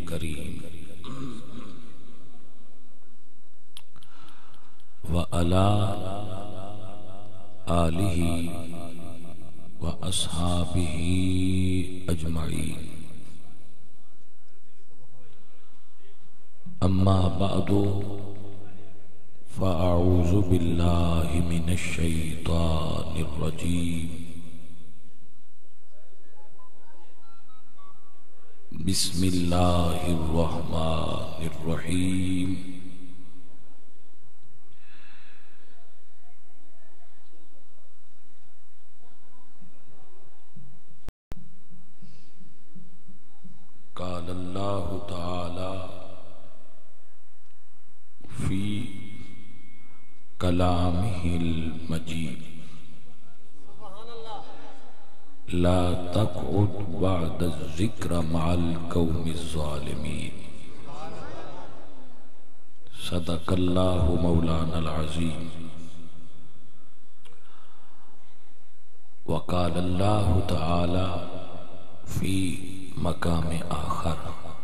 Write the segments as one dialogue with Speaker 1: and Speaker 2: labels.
Speaker 1: الكريم وعلى آله وأصحابه أجمعين. أما بعد فأعوذ بالله من الشيطان الرجيم. بسم الله الرحمن الرحيم. قال الله تعالى في كلامه المجيد: لا تقعد بعد الذكر مع القوم الظالمين. صدق الله مولانا العظيم. وقال الله تعالى في مقام آخر: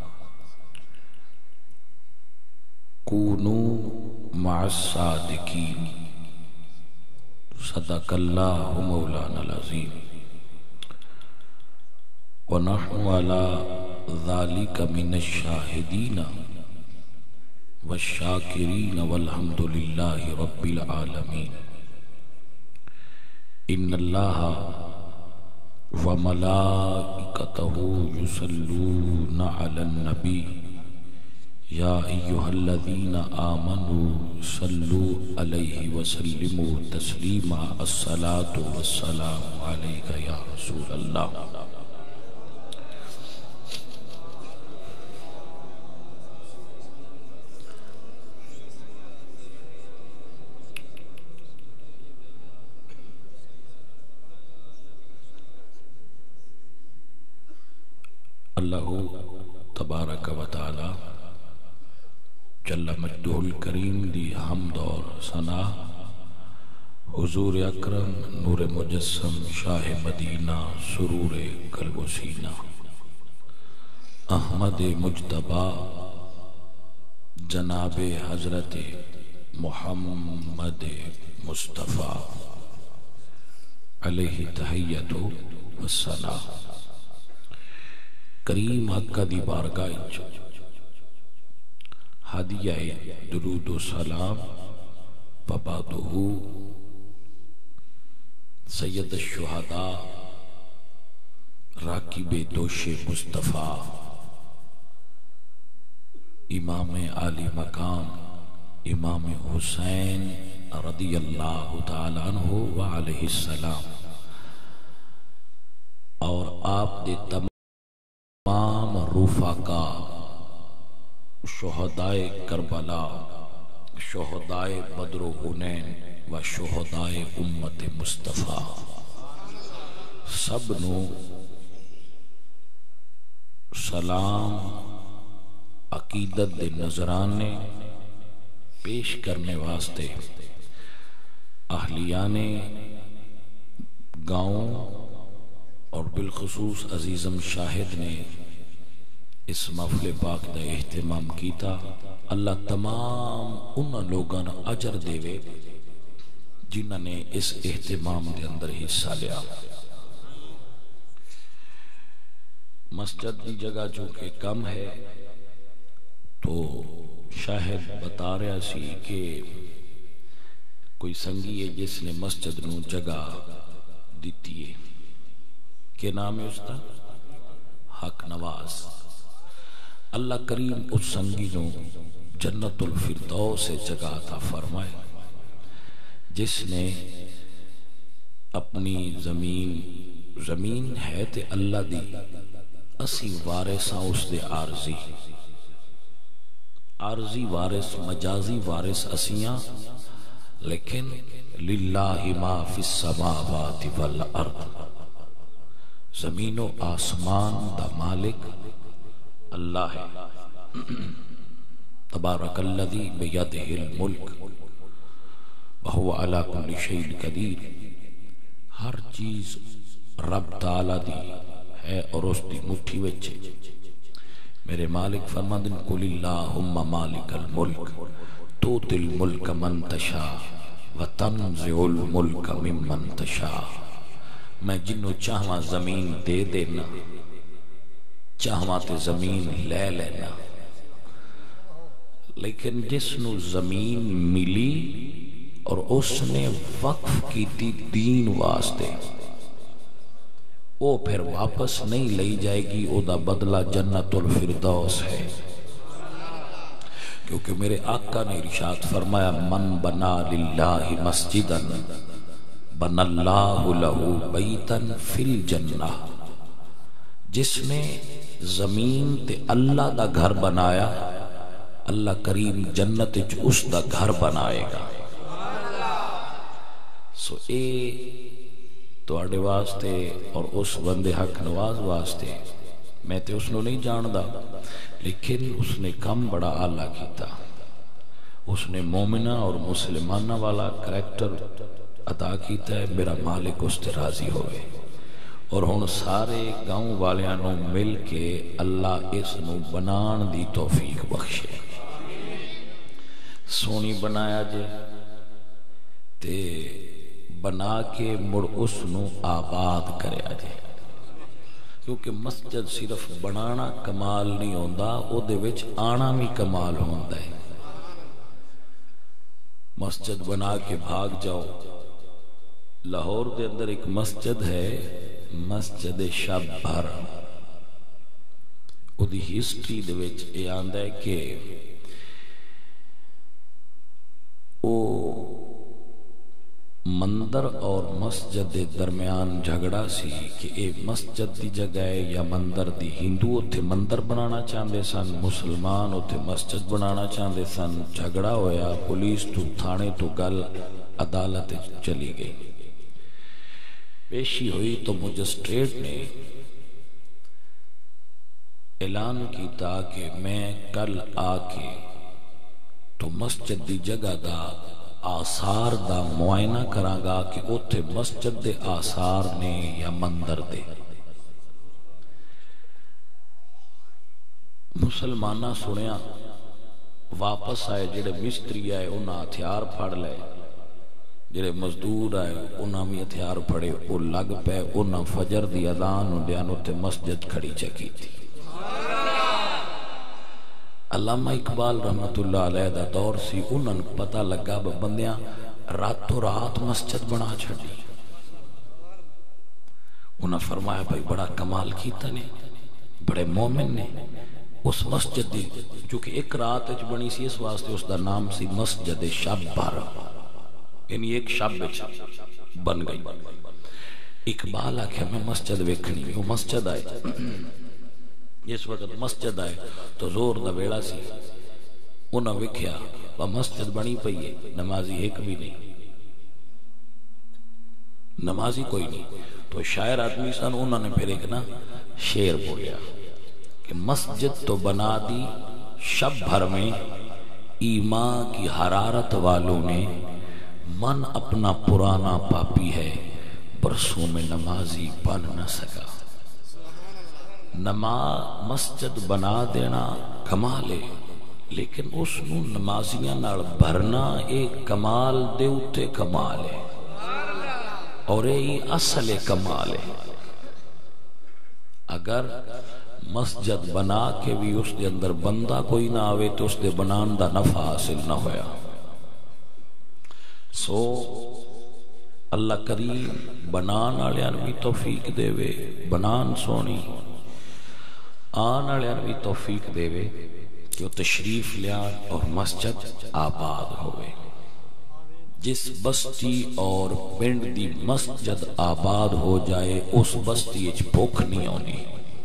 Speaker 1: كونوا مع الصادقين. صدق الله مولانا العظيم. ونحن على ذلك من الشاهدين والشاكرين والحمد لله رب العالمين. إن الله وملائكته يصلون على النبي يا أيها الذين آمنوا صلوا عليه وسلموا تسليما. الصلاة والسلام عليك يا رسول الله. اللہ تبارک و تعالی جل مجدہ الکریم دی حمد اور ثنا حضور اکرم نور مجسم شاہ مدینہ سرور قلب و سینہ احمد مجتبی جناب حضرت محمد مصطفیٰ علیہ تحیت و ثنا. کریم حقہ دی بارگاہ ہدیہ درود و سلام وبعدہ سید الشہداء راکب دوش مصطفیٰ امام عالی مقام امام حسین رضی اللہ تعالی عنہ وعلیہ السلام اور آپ دے تمام رفقا شہدائے کربلا شہدائے بدر و حنین و شہدائے امت مصطفیٰ سب نو سلام عقیدت دے نظرانے پیش کرنے واسطے اہلیان گاؤں اور بالخصوص عزیزم شاہد نے اس محفل پاک دا اہتمام کیتا. اللہ تمام ان لوگاں اجر دے وے جنہاں نے اس اہتمام دے اندر حصہ لیا. مسجد دی جگہ جو کہ کم ہے تو شاہد بتا رہا سی کہ کوئی سنگی ہے جس نے مسجد نو جگہ دیتی ہے. کیا نام ہے اس کا؟ حق نواز. اللہ کریم اس سنگی نو جنت الفردوس سے جگہ عطا فرمائے جس نے اپنی زمین ہے تے اللہ دی اسی وارثاں اس دے عارضی وارث مجازی وارث اسیاں لیکن للہ ما فی السماوات والارض زمین و آسمان دا مالک اللہ ہے. تبارک الذی بیدہ الملک وہو علی کل شیء قدیر. ہر چیز رب تعالی دی ہے اور اس دی مٹھی وچ میرے مالک فرماتے ہیں قل اللہم مالک الملک تؤتی الملک من تشاء وتنزع الملک ممن تشاء، میں جنوں چاہواں زمین دے دینا، چاہواں تے زمین لے لینا، لیکن جس نو زمین ملی اور اس نے وقف کی تھی دین واسطے، وہ پھر واپس نہیں لئی جائے گی، او دا بدلہ جنت الفردوس ہے، کیونکہ میرے آقا نے ارشاد فرمایا من بنا للہ مسجدا بنا اللہ لہ بیتا فی الجنہ، جس نے زمین تے اللہ دا گھر بنایا، اللہ کریم جنت اس دا گھر بنائے گا۔ سو اے تواڈے واسطے اور اس بندے حق نواز واسطے، میں تے اس نو نہیں جاندا، لیکن اس نے کم بڑا اعلیٰ کیتا، اس نے مومنہ اور مسلمانہ والا کریکٹر عطا کیتا ہے، میرا مالک اس تے راضی ہوئے، اور ہن سارے گاؤں والیاں نو مل کے اللہ اس نو بنان دی توفیق بخشے، سونی بنایا جے تے بنا کے مڑ اس نو آباد کریا جے، کیونکہ مسجد صرف بنانا کمال نہیں ہوندا، او دے وچ آنا بھی کمال ہوندا ہے۔ مسجد بنا کے بھاگ جاؤ، لاہور دے اندر ایک مسجد ہے، مسجد شب بھر، او دی ہسٹری دے وچ یہ آندا ہے کہ او مندر اور مسجد دے درمیان جھگڑا سی کہ اے مسجد دی جگہ ہے یا مندر دی، ہندو اتھے مندر بنانا چاہندے سن، مسلمان اتھے مسجد بنانا چاہندے سن، جھگڑا ہویا، پولیس تو تھانے تو گل عدالت چلی گئی، پیشی ہوئی تو مجسٹریٹ نے اعلان کیتا کہ میں کل آ کے تو مسجد دی جگہ دا آثار دا معائنہ کراں گا کہ اتھے مسجد دے آثار نے یا مندر دے۔ مسلمانہ سنیا، واپس آئے، جڑے مستری آئے انہاں ہتھیار پھڑ لے، جڑے مزدور آئے انہاں بھی ہتھیار پھڑے، وہ لگ پے، انہاں فجر دی اذان ہندیاں تے مسجد کھڑی چکی تھی۔ علامہ اقبال رحمت اللہ علیہ دا دور سی، انہاں پتہ لگا بندیاں راتوں رات مسجد بنا چھڑی، انہاں فرمایا بھائی بڑا کمال کیتا نے، بڑے مومن نے، اس مسجد دی جو کہ ایک رات وچ بنی سی، اس واسطے اس دا نام سی مسجد شب بھر، یعنی ایک شب وچ بن گئی۔ اقبال آکھیا میں مسجد ویکھنی، وہ مسجد آئے، جس وقت مسجد آئے تو زور دا ویڑا سی، انہاں ویکھیا وہ مسجد بنی پئی ہے، نمازی ایک بھی نہیں، نمازی کوئی نہیں، تو شاعر آدمی سن، انہوں نے پھر ایک نا شعر بولیا کہ مسجد تو بنا دی شب بھر میں ایمان کی حرارت والوں نے، من اپنا پرانا پاپی ہے برسوں میں نمازی بن نہ سکا۔ مسجد بنا دینا کمال ہے، لیکن اس نو نمازیاں نال بھرنا ایک کمال دے اتے کمال ہے، اور یہ اصل کمال ہے۔ اگر مسجد بنا کے بھی اس دے اندر بندہ کوئی نہ آوے تو اس دے بنان دا نفع حاصل نہ ہویا۔ سو اللہ کریم بنان والے بھی توفیق دے وے، بنان سونی، آن والے بھی توفیق دے وے کہ وہ تشریف لیا اور مسجد آباد ہوئے۔ جس بستی اور پنڈ دی مسجد آباد ہو جائے اس بستی اچ بھوک نہیں ہونی،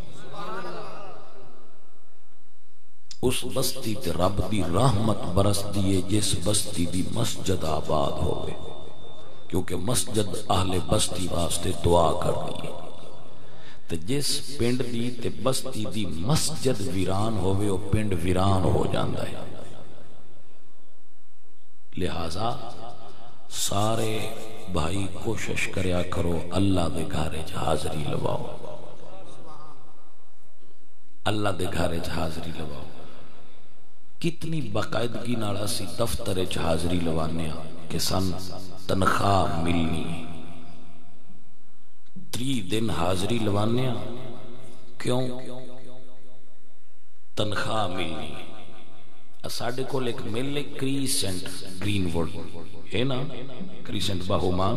Speaker 1: اس بستی تے رب دی رحمت برس دیے جس بستی دی مسجد آباد ہوئے، کیونکہ مسجد اہل بستی واسطے دعا کر دیے، تے جس پنڈ دی تے بستی دی مسجد ویران ہوئے وہ پنڈ ویران ہو جاندہ ہے۔ لہذا سارے بھائی کوشش کریا کرو اللہ دے گھر حاضری لواؤ، اللہ دے گھر حاضری لواؤ. کتنی باقاعدگی نال اسی دفتر حاضری لوانے کہ سن تنخواہ ملنی. 3 دن حاضری لوانے کیوں؟ تنخواہ ملنی. ساڈے کول ایک مل ہے کریسنٹ گرین ووڈ ہے نا، کریسنٹ باہومان.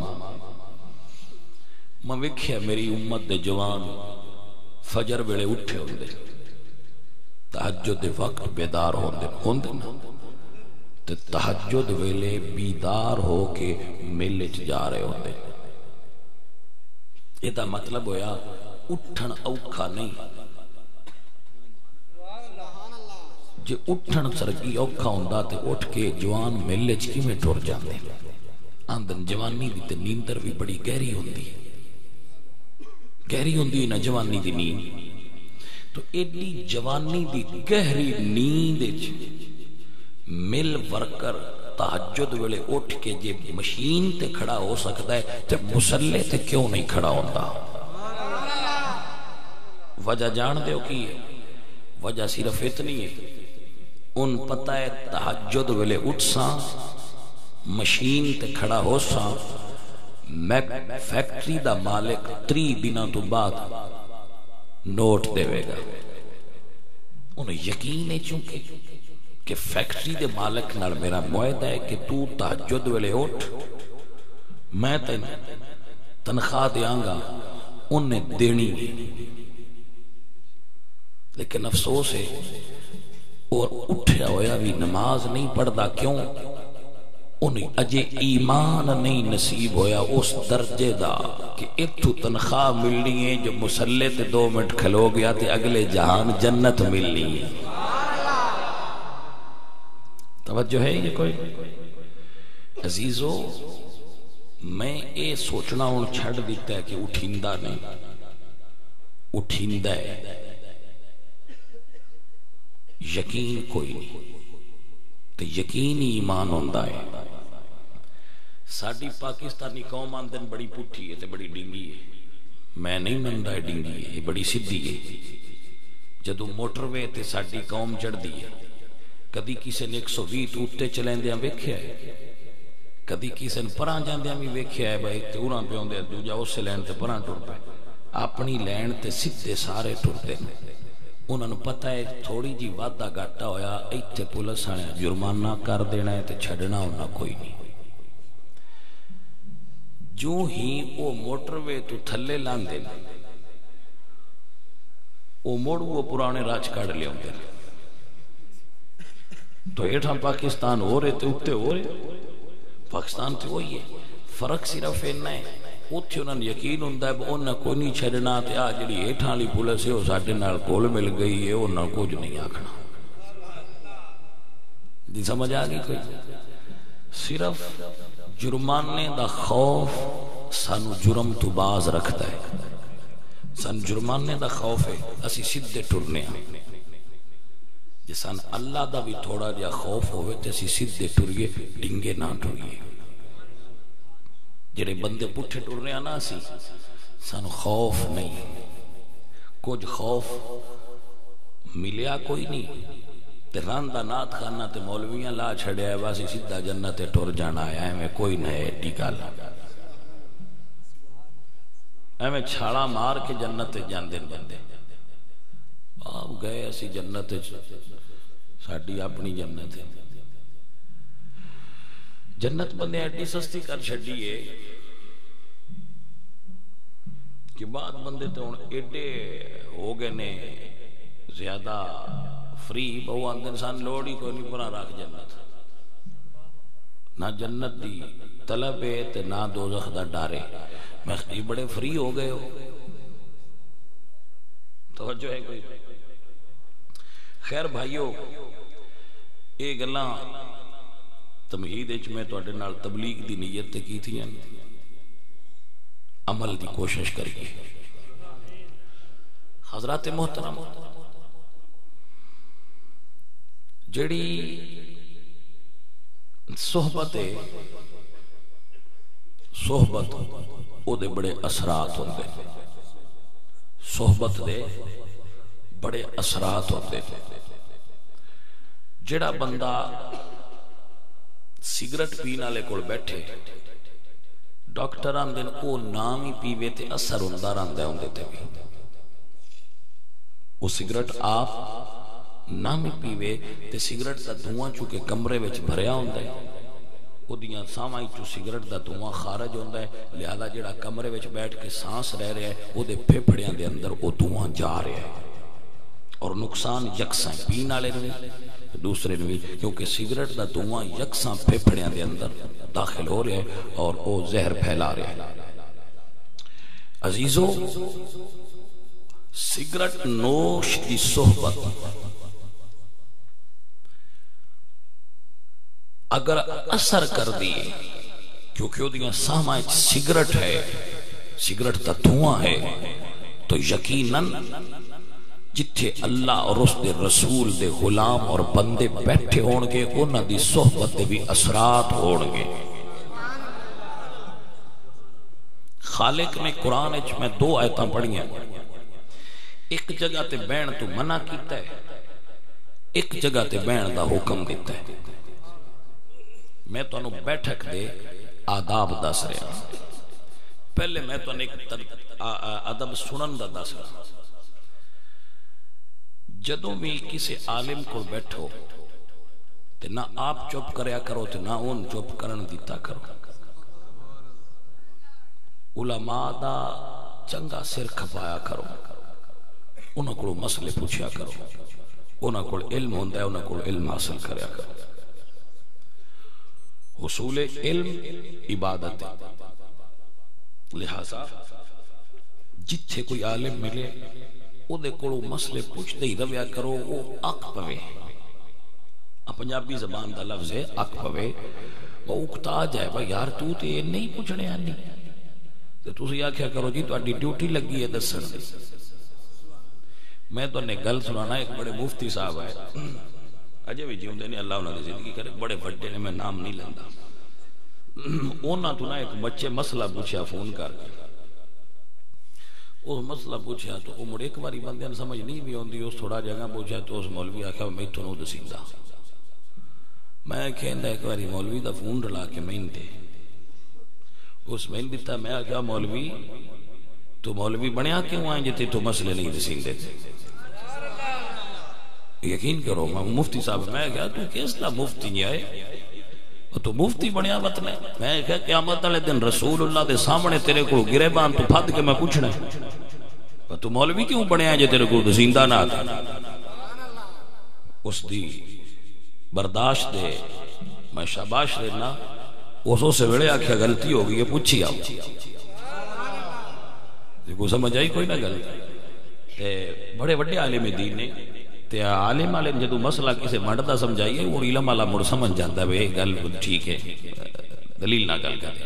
Speaker 1: میں ویکھیا میری امت دے جوان فجر ویلے اٹھے ہوندے، تہجد دے وقت بیدار ہوندے نا، تے تہجد ویلے بیدار ہو کے میلے چ جا رہے ہوندے. یہ دا مطلب ہویا اٹھن اوکھا نہیں. جے اٹھن سرگی اوکھا ہوندا تے اٹھ کے جوان میلے چ کیویں ٹر جاندے. آندن جوانی دی تے نیندر بھی بڑی گہری ہوندی ہے، گہری ہوندی نا جوانی دی نیند. تو ایڈی جوانی دی گہری نیند مل ورکر تہجد ویلے اٹھ کے جے مشین تے کھڑا ہو سکتا ہے تے مسلے تے کیوں نہیں کھڑا ہوندا؟ وجہ جان دیو کی ہے؟ وجہ صرف اتنی ہے، ان پتہ ہے تہجد ویلے اٹھ ساں مشین تے کھڑا ہو ساں، میں فیکٹری دا مالک 3 دنوں تو بعد نوٹ دے گا. انہیں یقین ہے چونکہ کہ فیکٹری دے مالک نال میرا معاہدہ ہے کہ تو تہجد ویلے اٹھ، میں تنخواہ دیاں گا، انہیں دینی ہے. لیکن افسوس ہے اور اٹھیا ہویا بھی نماز نہیں پڑھدا. کیوں؟ انہیں اجے ایمان نہیں نصیب ہویا اس درجے دا کہ اتھو تنخواہ ملنی ہے جو مسلے تے 2 منٹ کھلو گیا تے اگلے جہان جنت ملنی ہے. توجہ ہے یہ کوئی؟ عزیزو میں اے سوچنا ہوں چھڑ دیتا ہے کہ اٹھیندہ نہیں، اٹھیندہ ہے. یقین کوئی نہیں تو یقین ایمان ہوندہ ہے. ساڑی پاکستانی قوم آندن بڑی پٹھی ہے تے بڑی ڈنگی ہے. میں نہیں مندہ ہے ڈنگی ہے، بڑی سدھی ہے. جدو موٹر وے تے ساڑی قوم چڑھ دی ہے، کدی کسی نے 120 اٹھتے چلیں دیاں ویکھیا ہے، کدی کسی نے پران جان دیاں بھی ویکھیا ہے. بھائی تے اوراں پہ ہوندے دو جا اس سے لین تے پران ٹر پہ، اپنی لین تے سدھے سارے ٹرتے ہیں. انہوں نے پتہ ہے تھوڑی جی وعدہ گھٹا ہویا ایتھے پولیس آنے جرمانہ کر دینا ہے تے چھڑنا ہونا کوئی نہیں. جو ہی وہ موٹر وے تو تھلے لان دینا وہ موڑ وہ پرانے راج کاڑ لے ہوندے تو ایٹھا پاکستان ہو رہے تے اٹھتے ہو رہے. پاکستان تے وہی ہے، فرق صرف اینا ہے اتھے انہوں نے یقین ہوندہ ہے انہوں کوئی نہیں چھڑنا تے آ جڑی ایٹھاں لی پولیس ہے وہ ساڑھے نال کول مل گئی ہے انہوں کچھ نہیں آکھنا. دی سمجھ آگئی کوئی؟ صرف جرمانے دا خوف سانو جرم تو باز رکھتا ہے. سان جرمانے دا خوف ہے اسی سدھے ٹرنے ہیں. جسان اللہ دا بھی تھوڑا جا خوف ہوئے تے اسی سدھے ٹریے ڈنگے نہ ٹریے. جڑے بندے پٹھے ٹر رہے ہیں نا سی سانو خوف نہیں. کچھ خوف ملیا کوئی نہیں تے راندہ نات خانہ تے مولویاں لا چھڑیا ہے باسی سدھا جنت ٹر جانا ہے میں کوئی نئے ٹکال میں چھاڑا مار کے جنت جاندے بندے آپ گئے اسی جنت ساڑی اپنی جنت ہے. جنت بندے ایڈی سستی کر چھڑی ہے کہ بعد بندے تو ایڈے ہو گئے نے زیادہ فری بہو اندر انسان لوڑی کوئی نہیں پرا رکھ جنت. نہ جنت دی طلب ہے تے نہ دوزخ دا ڈارے. میں بڑے فری ہو گئے ہو. توجہ ہے کوئی؟ خیر بھائیو اے گلاں تمہید اچ میں توڑے نال تبلیغ دی نیت تے کی تھی عمل دی کوشش کری. حضرات محترم جڑی صحبت او دے بڑے اثرات ہوندے. صحبت دے بڑے اثرات ہوتے تھے. جڑا بندہ سگریٹ پینے والے کول بیٹھے ڈاکٹر آندے او نام ہی پیوے تے اثر ہوندا رہندا ہوندے تے بھی. وہ سگریٹ آپ نام ہی پیوے تے سگریٹ دا دھواں چونکہ کمرے وچ بھریا ہوندا ہے او دیاں ساواں چوں سگریٹ دا دھواں خارج ہوندا ہے. لہذا جڑا کمرے وچ بیٹھ کے سانس رہ رہا ہے او دے پھپھڑیاں دے اندر او دھواں جا رہا ہے اور نقصان یکساں پین والے نوں دوسرے نوں، کیونکہ سگریٹ دا دھواں یکساں پھپھڑیاں دے اندر داخل ہو رہا ہے اور او زہر پھیلا رہا ہے. عزیزو، سگریٹ نوش دی صحبت اگر اثر کر دیے کیونکہ وہ دیاں ساماں سگریٹ ہے، سگریٹ دا دھواں ہے، تو یقیناً جتھے اللہ اور اس دے رسول دے غلام اور بندے بیٹھے ہون گے انہاں دی صحبت دے بھی اثرات ہون گے. خالق نے قرآن وچ میں 2 آیتاں پڑھیاں، ایک جگہ تے بہن تو منع کیتا ہے، ایک جگہ تے بہن دا حکم دیتا ہے. میں تو انہوں بیٹھک دے آداب دس رہا ہوں. پہلے میں تو ایک ادب سنن دا دس رہا ہوں. جدوں بھی کسی عالم کو بیٹھو تے نہ آپ چپ کریا کرو تے نہ ان چپ کرن دیتا کرو. علماء دا چنگا سر کھپایا کرو، انہوں کو مسئلے پوچھیا کرو، انہوں کو علم ہوندہ ہے، انہوں کو علم حاصل کریا کرو. حصول علم عبادت ہے، لہذا جتھے کوئی عالم ملے او دے کولو مسئلے پوچھتے ہی رویا کرو. او اک پوے، پنجابی زبان دا لفظ ہے اک پوے، وہ اکتا جائے بھائی یار تو تے نہیں پوچھنے آنی تو تسی آکھیا کرو جی تو اڈی ڈیوٹی لگی ہے دسن دی. میں تو نے گل سنانا، ایک بڑے مفتی صاحب ہے اجے بھی جیوندے نے، اللہ انہاں دی زندگی کرے، بڑے بڑے نے، میں نام نہیں لیندا. انہاں تو نہ ایک بچے مسئلہ پوچھیا فون کر کے، اس مسئلہ پوچھیا تو وہ مڑ ایک باری بندے نے سمجھ نہیں بھی ہوندی، اس تھوڑا جگہ پوچھا تو اس مولوی آکھا میں تو نو دسیندا. میں کہندا ایک باری مولوی دا فون ڈلا کے میں دے، اس میں دیتا. میں آکھا مولوی تو مولوی بنیا کیوں آئیں جتے تو مسئلے نہیں دسیندے تھے؟ یقین کرو میں مفتی صاحب، میں کہا تو کس طرح مفتی نہیں آئے تو مفتی بنیا وطن ہے. میں کہا قیامت والے دن رسول اللہ دے سامنے تیرے کو گرے بان تو پھد کے میں پوچھنا ہے تو مولوی کیوں بنیا جے تیرے کو زندہ نہ آتا. اس دی برداشت دے میں شاباش دینا. اسو سے وڑے آکھیا غلطی ہو گئی ہے پوچھی آؤ، کو سمجھ آئی کوئی نہ غلط. بڑے بڑے عالم دین نے تے عالم عالم جدو مسئلہ کسے مڑدا سمجھائیے وہ علم والا مڑ سمجھ جاندا ہے گل ٹھیک ہے، دلیل نہ گل کرے.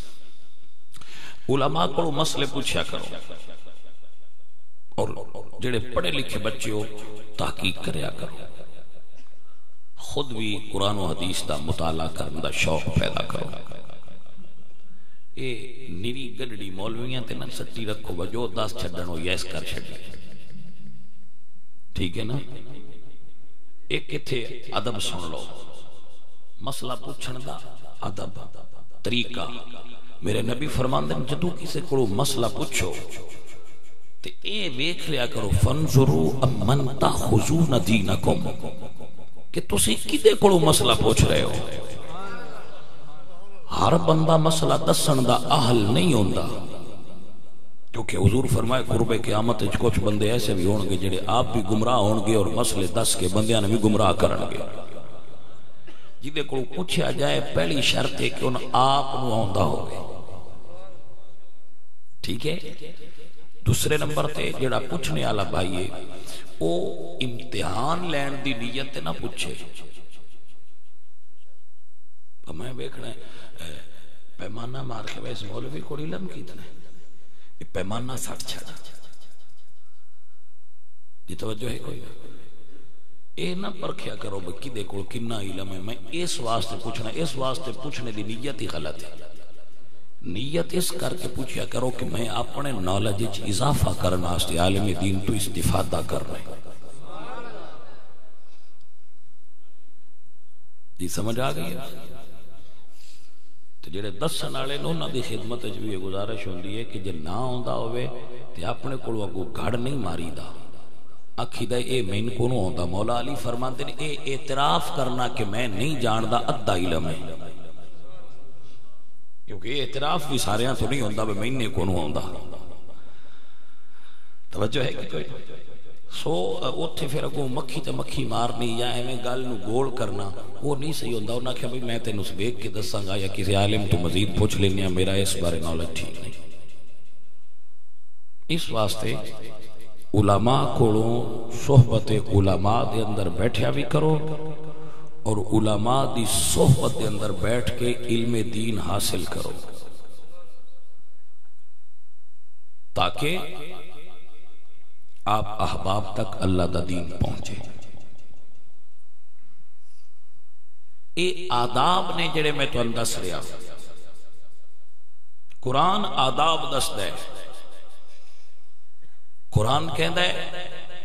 Speaker 1: علماء کو مسئلے پوچھا کرو اور جڑے پڑھے لکھے بچے ہو تحقیق کریا کرو. خود بھی قرآن و حدیث دا مطالعہ کرنے دا شوق پیدا کرو. اے نیری گڈڑی مولویاں تے نہ سٹی رکھو بجو 10 چھڈن ہو یس کر چھڈی، ٹھیک ہے نا. ایک کتھے ادب سن لو، مسئلہ پوچھن دا ادب طریقہ. میرے نبی فرماندے ہیں جدو کسی کو مسئلہ پوچھو تے اے ویکھ لیا کرو فانظروا امن تاخذون دینکم، کہ تسی کدے کو مسئلہ پوچھ رہے ہو. ہر بندہ مسئلہ دسن دا اہل نہیں ہوندا، کیونکہ حضور فرمائے قرب قیامت وچ کچھ بندے ایسے بھی ہون گے جڑے آپ بھی گمراہ ہون گے اور مسئلے دس کے بندیاں نے بھی گمراہ کرن گے. جدے کو پوچھا جائے پہلی شرط ہے کہ ان آپ نو آندا ہوگے، ٹھیک ہے. دوسرے نمبر تے جڑا پوچھنے والا بھائی ہے او امتحان لین دی نیت نہ پوچھے. میں دیکھنا پیمانہ مار کے ویسے مولوی کو علم کتنا ہے، پیمانہ سٹ چھڑا یہ توجہ ہے کوئی اے نہ پرکھیا کرو بکی دے کول کنا علم ہے. میں اس واسطے پوچھنا، اس واسطے پوچھنے دی نیت ہی غلط ہے. نیت اس کر کے پوچھیا کرو کہ میں اپنے نالج اضافہ کرنا واسطے عالم دین تو استفادہ کر رہے جی سمجھ آ گئی ہے؟ تو جڑے دسن والے نے انہاں دی خدمت وچ بھی یہ گزارش ہوندی ہے کہ جے نہ آوندا ہوئے تے اپنے کول اگوں گھڑ نہیں ماری دا، آکھیدا اے مین کو نوں آوندا۔ مولا علی فرماندے نے اے اعتراف کرنا کہ میں نہیں جاندا ادھا علم ہے، کیونکہ یہ اعتراف بھی ساریاں تو نہیں ہوندا میں نے کو نوں آوندا۔ توجہ ہے کہ کوئی سو اوتھے پھر اگوں مکھی تے مکھی مارنی یا ایویں گل نو گول کرنا وہ نہیں صحیح ہوندا۔ انہاں کہ بھئی میں تینوں ویکھ کے دساں گا یا کسی عالم تو مزید پوچھ لینے ہیں، میرا اس بارے نالج ٹھیک نہیں۔ اس واسطے علماء کولوں صحبت علماء دے اندر بیٹھیا بھی کرو اور علماء دی صحبت دے اندر بیٹھ کے علم دین حاصل کرو تاکہ آپ احباب تک اللہ دا دین پہنچے۔ اے آداب نے جڑے میں تو دس رہا، قرآن آداب دس دے۔ قرآن کہندا ہے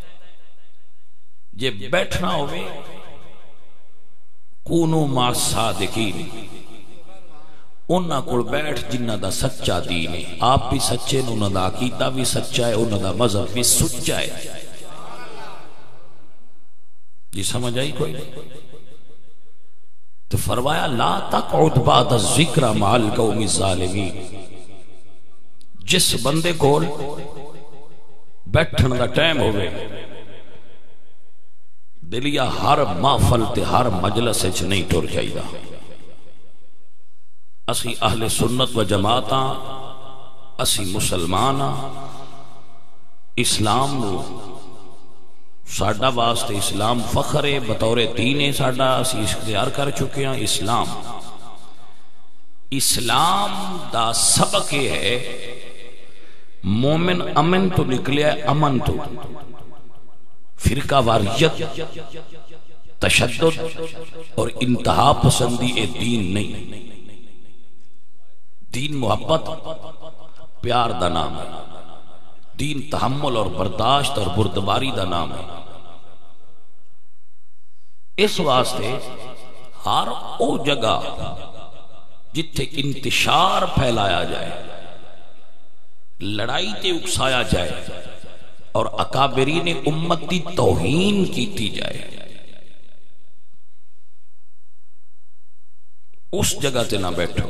Speaker 1: جے بیٹھنا ہوئے کونو ما صادقین، انہاں کول بیٹھ جنہ دا سچا دین ہے، آپ بھی سچے نے، انہاں دا عقیدہ بھی سچا ہے، انہاں دا مذہب بھی سچا ہے۔ جی سمجھ آئی کوئی؟ تو فرمایا لا تقعد بعد الذکر مع القوم الظالمین، جس بندے کول بیٹھن دا ٹائم ہوئے دلیا ہر محفل تے ہر مجلس وچ نہیں ٹر جائیدا۔ اسی اہل سنت و جماعتاں، اسی مسلماناں، اسلام نو ساڈا واسطے اسلام فخر ہے، بطور دین ہے ساڈا، اسی اختیار کر چکے ہیں اسلام۔ اسلام دا سبق یہ ہے مومن امن تو نکلیا ہے، امن تو فرقہ واریت، تشدد اور انتہا پسندی اے دین نہیں۔ دین محبت پیار دا نام ہے، دین تحمل اور برداشت اور بردباری دا نام ہے۔ اس واسطے ہر او جگہ جتھے انتشار پھیلایا جائے، لڑائی تے اکسایا جائے اور اکابرین امت دی توہین کیتی جائے، اس جگہ تے نہ بیٹھو۔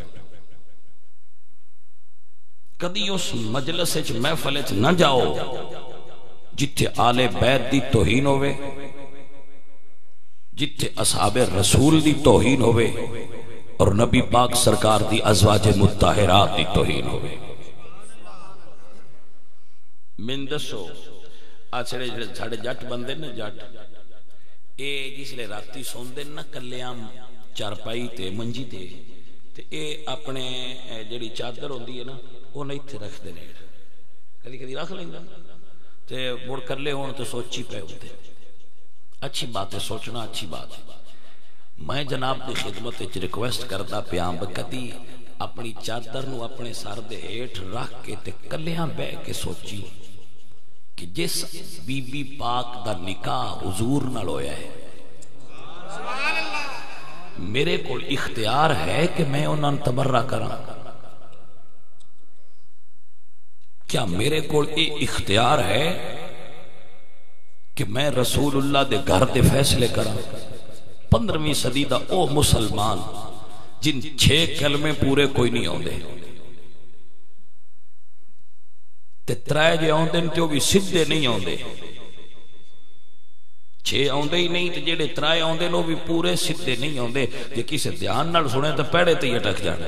Speaker 1: کدی اس مجلس وچ محفل وچ نہ جاؤ جتھے آل بیت دی توہین ہوئے، جتھے اصحاب رسول دی توہین ہوئے اور نبی پاک سرکار دی ازواج مطہرات دی توہین ہوئے۔ من دسو آچھڑے جھڑے جٹ بندے نا، جٹ اے جس لئے راتی سوندے نا کلیاں چارپائی تے منجی تے اے اپنے جڑی چادر ہوندی ہے نا وہ نہیں تھے رکھ دے نیڑ، کدی کدی رکھ لیں گا تے مڑ کر لے ہون تو سوچی پہ ہوتے۔ اچھی بات ہے، سوچنا اچھی بات ہے۔ میں جناب دی خدمت وچ ریکویسٹ کردا پیاں کدی اپنی چادر نو اپنے سر دے ہیٹھ رکھ کے تے کلیاں بہ کے سوچی کہ جس بی بی پاک دا نکاح حضور نال ہویا ہے، میرے کول اختیار ہے کہ میں انہاں تبرہ کراں؟ کیا میرے کول یہ اختیار ہے کہ میں رسول اللہ دے گھر دے فیصلے کراں؟ 15ویں صدی دا او مسلمان جن 6 کلمے پورے کوئی نہیں ہوندے تے 3 جے ہوندے تے وہ بھی سیدھے نہیں ہوندے، 6 ہوندے ہی نہیں تے جڑے 3 ہوندے وہ بھی پورے سیدھے نہیں ہوندے۔ جے کسے دھیان نال سنے تے پیڑے تے اٹک جانا۔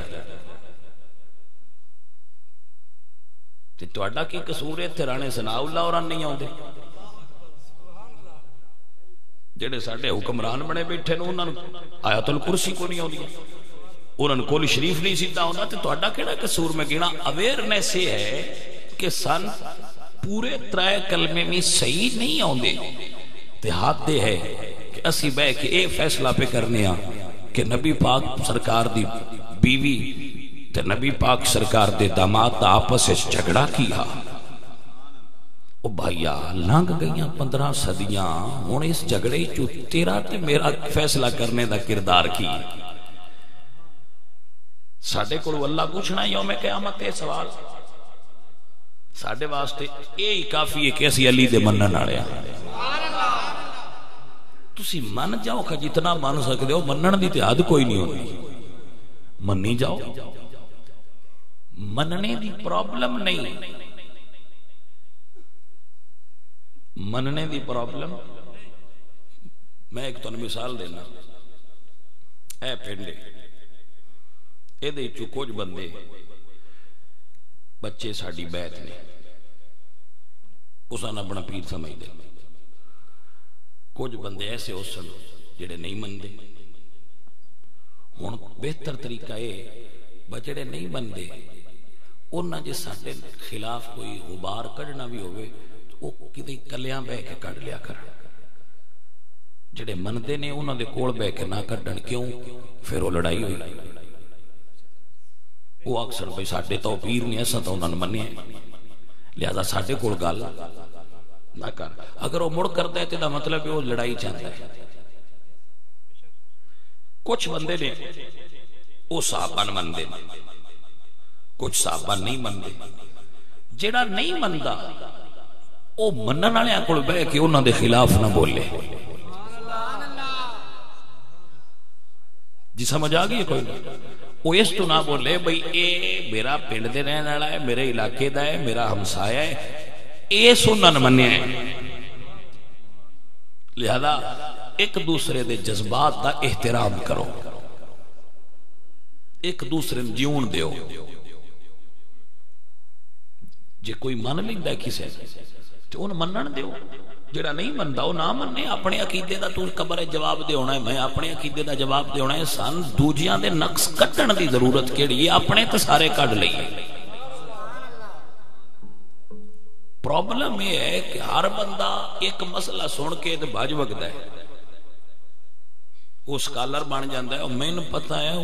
Speaker 1: تے تہاڈا کی قصور ہے؟ تے رانے ثناء اللہ اور نہیں ہوندے؟ جڑے ساڈے حکمران بنے بیٹھے نے انہاں نوں آیت الکرسی کو نہیں ہوندی، انہاں نوں کول شریف نہیں سیدھا ہوندا، تے تہاڈا کیڑا قصور؟ میں گنا اویئرنیس یہ ہے کہ سن پورے 3 کلمے میں صحیح نہیں ہوندے تے حد یہ ہے کہ اسی بہ کے اے فیصلہ پہ کرنے ہاں کہ نبی پاک سرکار دی بیوی تے نبی پاک سرکار دے داماد دا آپس وچ جھگڑا کیا، وہ بھائیا لنگ گئیاں 15 صدیاں، ہن اس جھگڑے چ تیرا تے میرا فیصلہ کرنے دا کردار کی؟ ساڈے کول اللہ پوچھنا یوم قیامت یہ سوال، ساڈے واسطے یہی کافی ہے کہ اسی علی دے منن والے ہاں۔ تسی من جاؤ کہ جتنا من سکتے ہو، منن دی تے حد کوئی نہیں ہوتی، منی جاؤ، مننے دی پرابلم نہیں، مننے دی پرابلم۔ میں ایک تنوں مثال دینا، اے پنڈے اے دے چو کچھ بندے بچے ساڑی بیت نے، اساں اپنا پیر سمجھ دے، کچھ بندے ایسے ہو سن جڑے نہیں مندے۔ ہن بہتر طریقہ ہے بچڑے نہیں مندے انہاں جے ساڈے خلاف کوئی غبار کڈنا بھی ہوئے تو کدی کلیاں بہ کے کڈ لیا کر، جڑے مندے نے انہاں دے کول بہ کے نہ کڈن، کیوں؟ پھر وہ لڑائی ہوئی۔ وہ اکثر بھئی ساڈے تو پیر نہیں، ایسا تو انہوں نے منیا، لہذا ساڈے کول گل نہ کر۔ اگر وہ مڑ کرتا ہے تو مطلب وہ لڑائی چاہتا ہے۔ کچھ بندے نے وہ صحابہ مندے، کچھ صحابہ نہیں مندے۔ جڑا نہیں مندا وہ منن والے کول بہ کے انہاں دے خلاف نہ بولے۔ جی سمجھ آ گئی؟ کوئی وہ اس تو نہ بولے بھئی اے میرا پنڈ دے رہنے والا ہے، میرے علاقے دا ہے، میرا ہمسایہ ہے، اے سنن منیا ہے۔ لہذا ایک دوسرے دے جذبات دا احترام کرو، ایک دوسرے نے جیون دیو۔ جے کوئی من لیندا ہے کسے تو انہوں منن دیو، جڑا نہیں مندا وہ نہ منے۔ اپنے عقیدے دا تو قبر جواب دے ہونا ہے، میں اپنے عقیدے دا جواب دے ہونا ہے۔ سان دوجیاں دے نقص کٹن دی ضرورت کیڑی ہے؟ اپنے تے سارے کڈ لئیے۔ پرابلم یہ ہے کہ ہر بندہ ایک مسئلہ سن کے تے بھج وگدا ہے، وہ سکالر بن جاندا ہے، اور مینوں پتہ ہے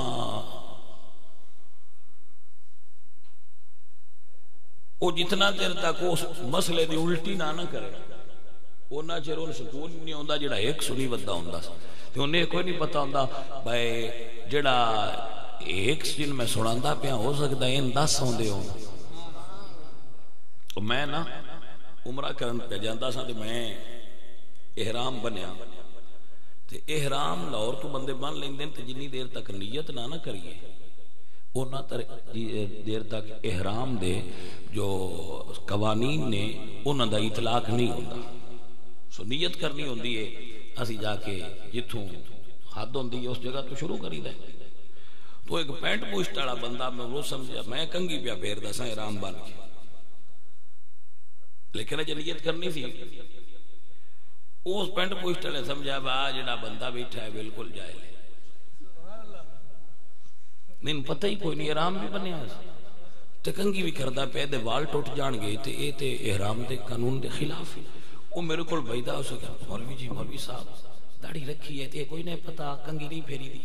Speaker 1: وہ جتنا دیر تک اس مسئلے دی الٹی نہ کرے اونا چیر ان سکون نہیں ہوندا جڑا ایک سنی ودا ہوندا تے انہیں کوئی نہیں پتا ہوندا بھائی جڑا ایک جن میں سناندا پیا ہو سکدا ہے ان 10 ہوندے ہون۔ میں نا عمرہ کرن پہ جاندا سا تے میں احرام بنیا تے احرام لاہور تو بندے بن لیندے تے جنی دیر تک نیت نہ کریے اونا دیر تک احرام دے جو قوانین نے انہاں دا اطلاق نہیں ہوندا۔ سو نیت کرنی ہوندی ہے، اسی جا کے جتھوں حد ہوندی ہے اس جگہ تو شروع کری دے۔ تو ایک پینٹ پوشٹ والا بندہ میں وہ سمجھا میں کنگھی پیا پھیردا سا احرام بن کے، لیکن اجے نیت کرنی سی۔ اس پینٹ پوشٹ والے سمجھا با جڑا بندہ بیٹھا ہے بالکل جاہل ہے، نہیں پتہ ہی کوئی نہیں احرام بھی بنیا تے کنگھی بھی کردا پیا تے وال ٹوٹ جان گے تے اے تے احرام دے قانون دے خلاف ہے۔ وہ میرے کول بیدا ہو سکیا مولوی جی مولوی صاحب داڑھی رکھی ہے تے کوئی نہیں پتا کنگھی نہیں پھیری دی۔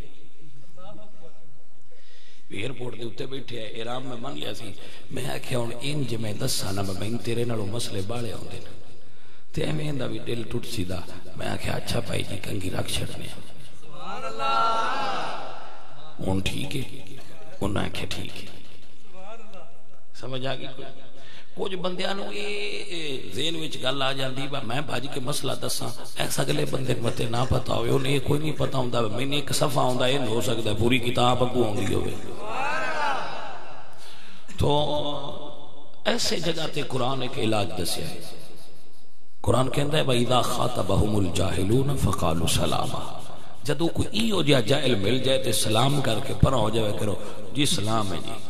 Speaker 1: ایئرپورٹ دے اوتے بیٹھے ہے احرام میں من لیا سی، میں آکھیا ہن انج میں دساں نا میں تیرے نالوں مسئلے باڑے ہوندے نے تے ایویں دا بھی دل ٹوٹ سیدا۔ میں آکھیا اچھا بھائی جی کنگھی رکھ چھڑنے سبحان اللہ ہن ٹھیک ہے، انہاں آکھیا ٹھیک ہے۔ سمجھ آ گئی؟ کچھ بندیاں نو یہ ذہن وچ گل آ جاندی با میں بھج کے مسئلہ دساں، ایسا اگلے بندے متے نہ پتا ہوئے انہیں کوئی نہیں پتا ہوندا، میں نے ایک صفحہ ہوندا یہ ہو سکتا ہے پوری کتاب اگوں ہوندی ہوئے۔ تو ایسے جگہ تے قرآن ایک علاج دسیا ہے۔ قرآن کہندا ہے وَإِذَا خَاطَبَهُمُ الْجَاهِلُونَ فَقَالُوا سَلَامًا، جدو کوئی ایو جا جاہل مل جائے تے سلام کر کے پرا ہو جائے کرو جی سلام ہے جی۔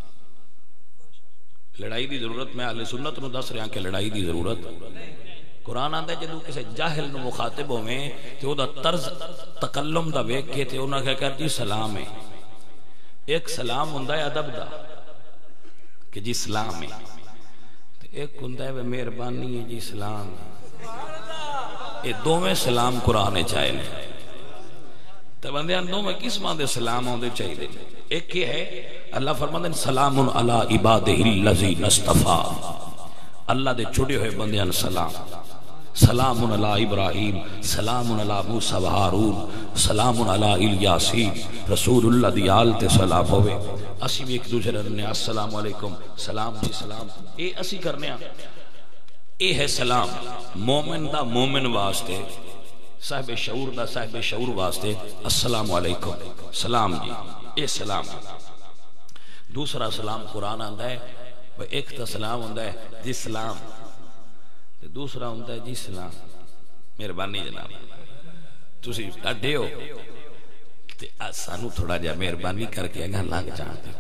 Speaker 1: لڑائی دی ضرورت میں اہل سنت نو دس رہا کہ لڑائی دی ضرورت قرآن آندا ہے جدو کسے جاہل نو مخاطب ہوئے تے او دا طرز تکلم دا ویکھ کے تے انہاں کہا کر جی سلام ہے۔ ایک سلام ہوندا ہے ادب دا کہ جی سلام ہے، ایک ہوندا ہے مہربانی ہے جی سلام ہے۔ یہ دوویں سلام قرآن چاہے نے تے بندیاں دوویں قسماں دے سلام ہوندے چاہیے۔ ایک یہ ہے اللہ فرماتے ہیں سلام علی عبادہ الذین اصطفیٰ، اللہ دے چھڑے ہوئے بندیاں سلام سلام علی ابراہیم سلام علی موسیٰ و ہارون سلام علی الیاسین رسول اللہ دی آل تے سلام ہوئے اسی بھی ایک دوسرے نے السلام علیکم سلام جی سلام اے اسی کرنے اے ہے سلام مومن دا مومن واسطے صاحب شعور دا صاحب شعور واسطے السلام علیکم سلام جی اے سلام دوسرا سلام قرآن آندہ ہے ایک تا سلام ہوندہ ہے جی سلام دوسرا ہوندہ ہے جی سلام مہربانی جناب تسی ڈاڈے ہو سانو تھوڑا جا مہربانی کر کے اگاں لگ جانتے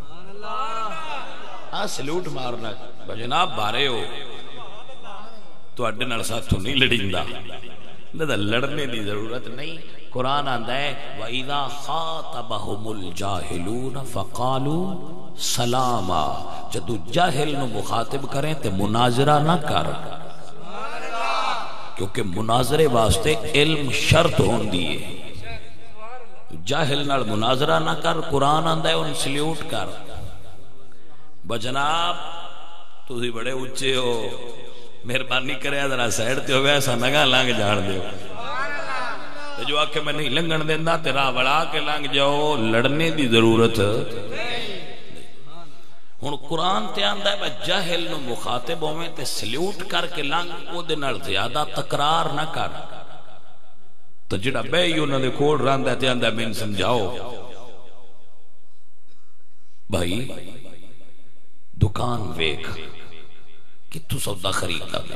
Speaker 1: سلوٹ مارنا جناب بارے ہو تو اڈے نال ساتھوں نہیں لڑیندا لڑنے دی ضرورت نہیں قرآن آندہ ہے وَإِذَا خَاطَبَهُمُ الْجَاهِلُونَ فَقَالُوا سَلَامًا جدو جاہل نو مخاطب کریں تے مناظرہ نہ کر کیونکہ مناظرے واسطے علم شرط ہون دیئے جاہل نال مناظرہ نہ کر قرآن آندہ ہے ان سلیوٹ کر بجناب تو ہی بڑے اچھے ہو مہربانی کرے ذرا سائڈ تے ہو گیا ایسا نگاہ لانگ جان دے ہو جو آکے میں نہیں لنگن دیندہ تیرا بڑا کے لانگ جاؤ لڑنے دی ضرورت ہن قرآن تے آندہ ہے جاہل نو مخاطب ہوئے تے سلیوٹ کر کے لانگ او دے نال زیادہ تکرار نہ کر تو جڑا بے ہی انہوں نے کوڑ راندہ تے آندہ میں سمجھاؤ بھائی دکان ویک کتو سودا خریدہ میں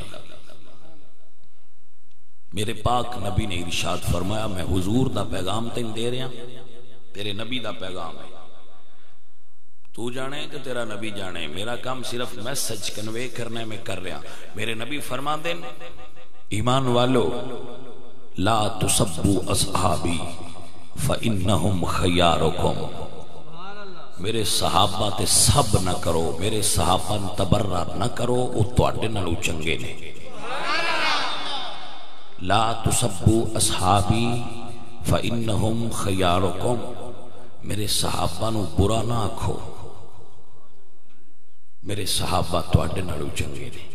Speaker 1: میرے پاک نبی نے ارشاد فرمایا میں حضور دا پیغام تین دے رہا تیرے نبی دا پیغام ہے تو جانے کہ تیرا نبی جانے میرا کام صرف میسج کنوے کرنے میں کر رہا میرے نبی فرما دیں ایمان والو لا تسبو اصحابی فإنہم خیارکم میرے صحابہ تے سب نہ کرو میرے صحابہ تبرہ نہ کرو او توڑے نہ لو چنگے نے لا تسبو اصحابی فإنہم خیارکم میرے صحابہ نو برا نہ آکھو میرے صحابہ توڑے نہ لو چنگے نے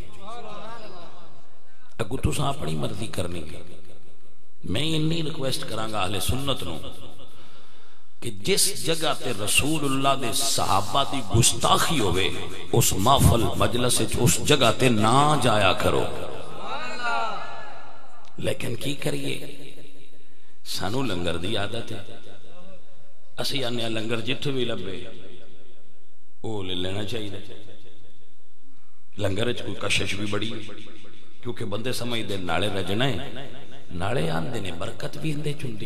Speaker 1: اگو تو ساں اپنی مرضی کرنی گے میں انہی ریکویسٹ کرانگا اہل سنت نو کہ جس جگہ تے رسول اللہ دے صحابہ دی گستاخی ہوئے اس محفل مجلس اس جگہ تے نہ جایا کرو لیکن کی کریے سانو لنگر دی عادت ہے اسی آنے لنگر جتھو بھی لبے وہ لے لینا چاہیے لنگر کوئی کشش بھی بڑی کیونکہ بندے سمجھ دے ناڑے رجنے ناڑے آن دینے برکت بھی اندے چندی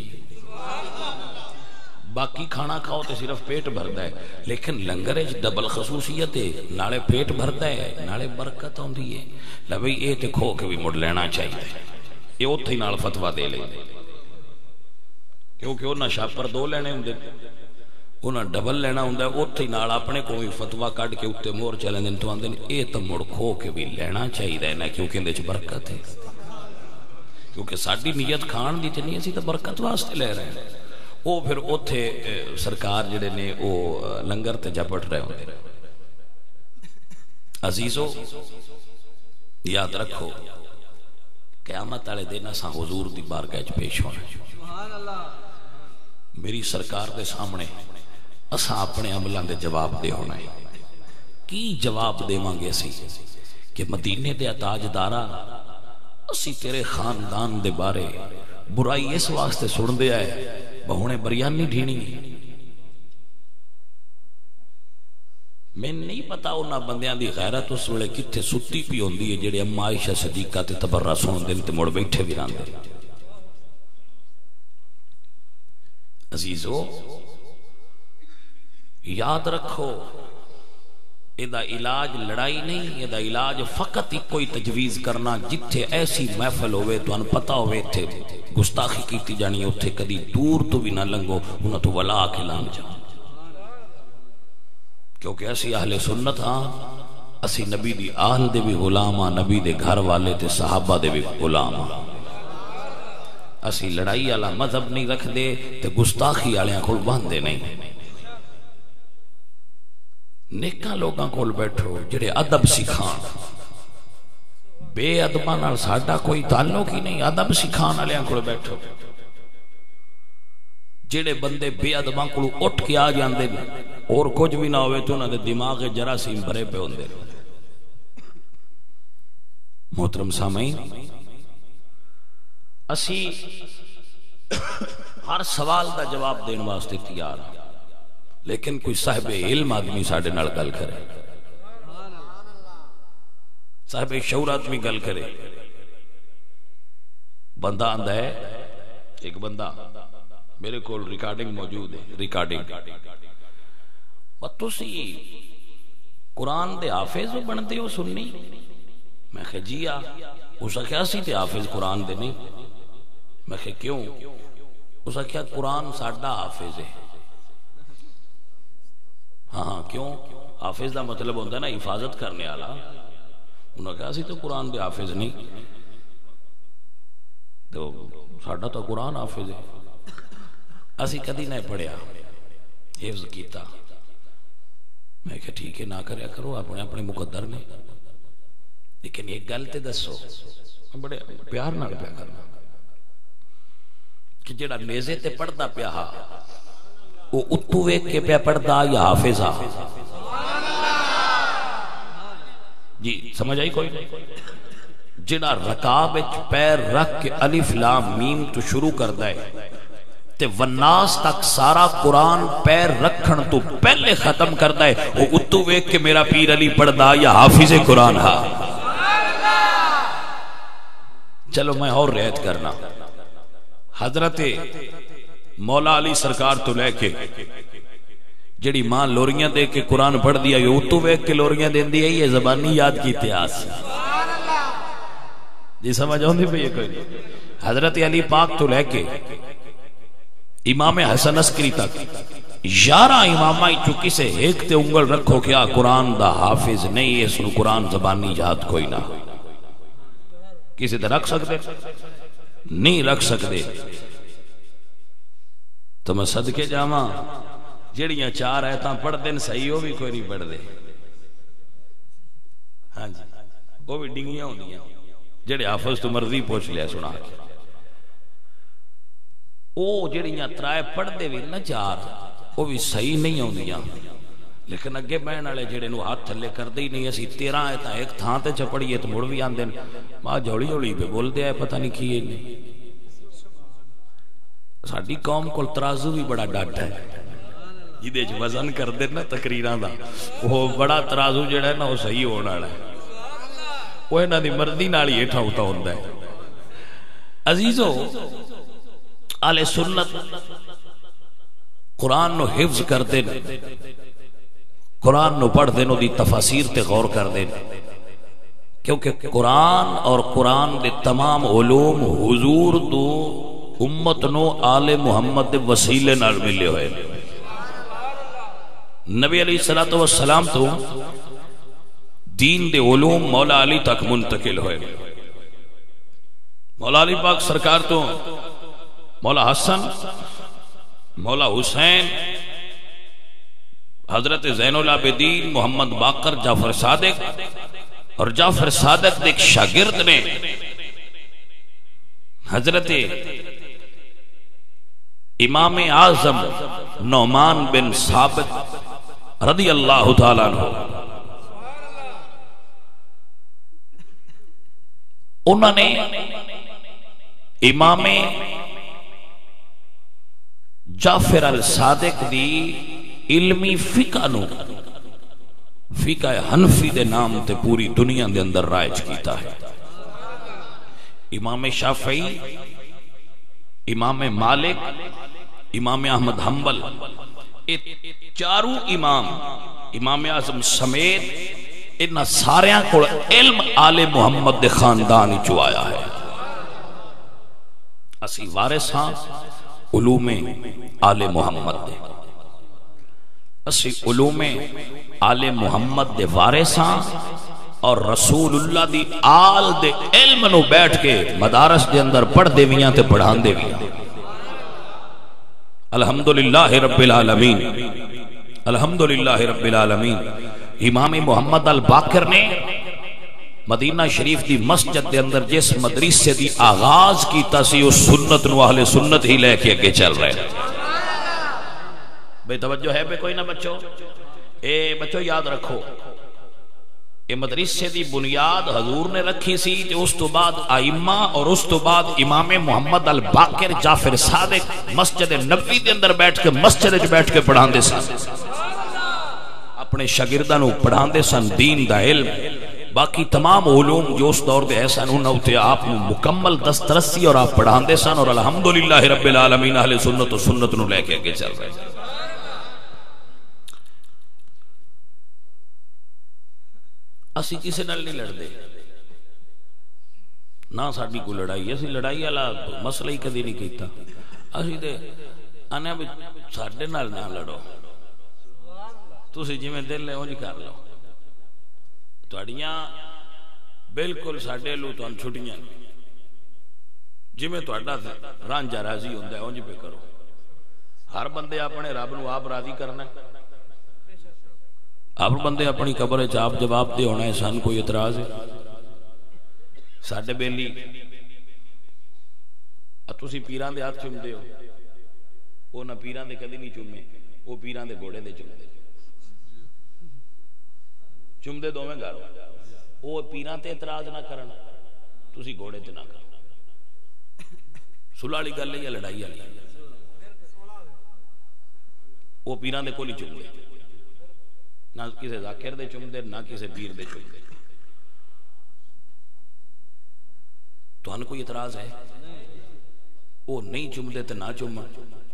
Speaker 1: باقی کھانا کھاؤ تے صرف پیٹ بھردا ہے لیکن لنگر ڈبل خصوصیت ہے ناڑے پیٹ بھردا ہے ناڑے برکت ہوندی ہے لے بھئی اے تے کھو کے بھی مڑ لینا چاہیے یہ اوتھے ہی نال فتویٰ دے لیں کیونکہ انہاں شاپر دو لینے ہوندے انہاں ڈبل لینا ہوندہ ہے اوتھے ہی نال اپنے کوئی فتویٰ کٹ کے اوتے مور چلیں دن تو آندے اے تے مڑ کھو کے بھی لینا چاہیے نا کیونکہ اندے چ برکت ہے کیونکہ ساڈی نیت کھان دی تے نہیں اسی تے برکت واسطے لے رہے ہیں وہ پھر اوتھے سرکار جڑے نے وہ لنگر تے جپٹ رہے ہوندے عزیزو یاد رکھو قیامت والے دن اساں حضور دی بارگاہ وچ پیش ہونا میری سرکار دے سامنے اساں اپنے عملاں دے جواب دے ہونا ہے کی جواب دیواں گے اسی کہ مدینے دے تاجدارا اسی تیرے خاندان دے بارے برائی اس واسطے سن دیا ہے بہونے بریانی ڈھینی میں نہیں پتا انہاں بندیاں دی غیرت اس ویلے کتھے ستی پی ہوندی ہے جڑے اما عائشہ صدیقہ تے تبرہ سن دن تے مڑ بیٹھے بھی راندے عزیزو یاد رکھو ایدہ علاج لڑائی نہیں ایدہ علاج فقط ہی کوئی تجویز کرنا جتھے ایسی محفل ہوئے تو ان پتہ ہوئے تھے گستاخی کیتی جانی اتھے کدی دور تو بھی نہ لنگو انہوں تو ولا کے لانگ جا کیونکہ ایسی اہل سنت ہاں اسی نبی دی آل دے بھی غلام ہاں نبی دے گھر والے تے صحابہ دے بھی غلام ہاں اسی لڑائی والا مذہب نہیں رکھ دے تے گستاخی والے کول باندھے نہیں نیکاں لوگاں کول بیٹھو جڑے ادب سکھان بے ادباں نال ساڈا کوئی تعلق ہی نہیں. ادب سکھان والےاں کول بیٹھو. جڑے بندے بے ادباں کول اٹھ کے آ جاندے نے اور کچھ بھی نہ ہوئے تو انہاں دے دماغ جراثیم بھرے پے ہوندے. محترم سامعین، اسی ہر سوال دا جواب دین واسطے تیار ہاں، لیکن کوئی صاحب علم آدمی ساڈے نال گل کرے، صاحب شعور آدمی گل کرے. بندہ آندا ہے، ایک بندہ میرے کول ریکارڈنگ موجود ہے، ریکارڈنگ تسی قرآن دے حافظ بنتے ہو سننی؟ میں کہا جی آ. اس آخیا سی تے حافظ قرآن دے نہیں. میں کہا کیوں؟ اس آخیا قرآن ساڈا حافظ ہے. ہاں کیوں؟ حافظ دا مطلب ہوتا ہے نا حفاظت کرنے والا. انہوں نے کہا سی تو قرآن دے حافظ نہیں، تو ساڈا تو قرآن حافظ ہے. اسی کدی نہیں پڑھیا، حفظ کیتا. میں کہا ٹھیک ہے، نہ کریا کرو، اپنے اپنے مقدر نے. لیکن ایک گل تے دسو، بڑے پیار نال پیا کرنا کہ جڑا نیزے تے پڑھدا پیا وہ اتو ویکھ کے پیا پڑھدا یا حافظ آ؟ جی سمجھ آئی کوئی؟ جڑا رکاب وچ پیر رکھ کے الف لام میم تو شروع کردا ہے تے والناس تک سارا قرآن پیر رکھن تو پہلے ختم کردا ہے، وہ اتو ویکھ کے میرا پیر علی پڑھدا یا حافظ قرآن ہا؟ چلو میں اور رعایت کرنا. حضرت مولا علی سرکار تو لے کے جڑی ماں لوریاں دے کے قرآن پڑھ دیا، یہ اتو ویکھ کے لوریاں دین دی ہے، یہ زبانی یاد کی اتہاس. جی سمجھ آؤندی پئی کوئی نہیں؟ حضرت علی پاک تو لے کے امام حسن عسکری تک 11 امامہ چکی سے ایک تے انگل رکھو کیا قرآن دا حافظ نہیں ہے، سن قرآن زبانی یاد کوئی نہ. کسی تے رکھ سکتے؟ نہیں رکھ سکتے. تو میں صدقے جاواں جڑیاں 4 آیتاں پڑھ دین صحیح ہو بھی کوئی نہیں پڑھ دے. ہاں جی وہ بھی ڈنگیاں ہوندیاں، جڑے حافظ تو مرضی پوچھ لیا سنا کے. او جڑیاں 3 پڑھ دے بھی نا 4 وہ بھی صحیح نہیں ہوندیاں. لیکن اگے بہن والے جڑے نو ہاتھ تھلے کردے ہی نہیں. اسی 13 آیتاں ایک تھاں تے چپڑیے تو مڑ بھی آندے ماں جوڑی جوڑی پہ بول دیا ہے، پتہ نہیں کی ہے. ساڈی قوم کول ترازو بھی بڑا ڈٹ ہے، جدے وچ وزن کر دے نا تقریراں دا، وہ بڑا ترازو جڑا ہے نا وہ صحیح ہونے والا ہے، وہ انہاں دی مرضی نال ہی ہٹا ہوتا ہوندا ہے. عزیزو اہل سنت قرآن نو حفظ کر دے، قرآن نو پڑھ دے، نو دی تفاسیر تے غور کر دے، کیونکہ قرآن اور قرآن دے تمام علوم حضور دو امت نو آل محمد دے وسیلے نال ملے ہوئے. نبی علیہ السلام تو دین دے علوم مولا علی تک منتقل ہوئے. مولا علی پاک سرکار تو مولا حسن، مولا حسین، حضرت زین العابدین محمد باقر جعفر صادق، اور جعفر صادق ایک شاگرد نے حضرت امام اعظم نعمان بن ثابت رضی اللہ تعالیٰ عنہ، انہوں نے امام جعفر الصادق دی علمی فقہ نو، فقہ حنفی دے نام تے پوری دنیا دے اندر رائج کیتا ہے. امام شافعی، امام مالک، امام احمد حنبل، چاروں امام، امام اعظم سمیت انہاں ساریاں کو علم آل محمد دے خاندان چو آیا ہے. اسی وارث ہاں علوم آل محمد دے، اسی علوم آل محمد دے وارث ہاں، اور رسول اللہ دی آل دے علم نو بیٹھ کے مدارس دے اندر پڑھ دے ویاں تے پڑھان دے ویاں. الحمدللہ رب العالمین، الحمدللہ رب العالمین. امام محمد الباقر نے مدینہ شریف دی مسجد دے اندر جس مدرسے دی آغاز کیتا سی اس سنت نو اہل سنت ہی لے کے اگے چل رہے ہیں. بے توجہ ہے بے کوئی نہ بچو؟ بچو یاد رکھو یہ مدرسے دی بنیاد حضور نے رکھی سی تے اس تو بعد ائمہ اور اس تو بعد امام محمد الباقر جعفر صادق مسجد نبوی دے اندر بیٹھ کے مسجد وچ بیٹھ کے پڑھاندے سن، اپنے شاگرداں نو پڑھاندے سن دین دا علم. باقی تمام علوم جو اس دور دے ایسا انہوں تے آپ مکمل دسترسی اور آپ پڑھاندے سن اور الحمدللہ رب العالمین اہل سنت و سنت نو لے کے چل رہے ہیں. اسی کسی نال نہیں لڑتے نہ ساڈی کوئی لڑائی، اسی لڑائی والا مسئلہ ہی کدی نہیں کیتا. اسی تے آنے بھی ساڈے نال نہ لڑو، تسی جویں دل ہے اونج کر لو، تہاڈیاں بالکل ساڈے لو تہاڈ چھٹیاں جویں تہاڈا رانجھا راضی ہوندا ہے اونج پہ کرو. ہر بندے اپنے رب نو آپ راضی کرنا ہے، آپ بندے اپنی قبر وچ آپ جواب دے ہونا ہے. سان کوئی اعتراض ہے؟ ساڈے بیلی تسی پیراں دے ہاتھ چومدے ہو، وہ نہ پیراں دے کدی نہیں چومے، وہ پیراں دے گھوڑے دے چومدے دوویں گھر. وہ پیراں تے اعتراض نہ کرن، تسی گھوڑے تے نہ کرو. صلح والی گل ہے یا لڑائی والی؟ وہ پیراں دے کول ہی چومدے، نہ کسی ذاکر دے چومدے نہ کسی پیر دے چومدے. تو ان کوئی اعتراض ہے؟ وہ نہیں چومدے تے نہ چومن.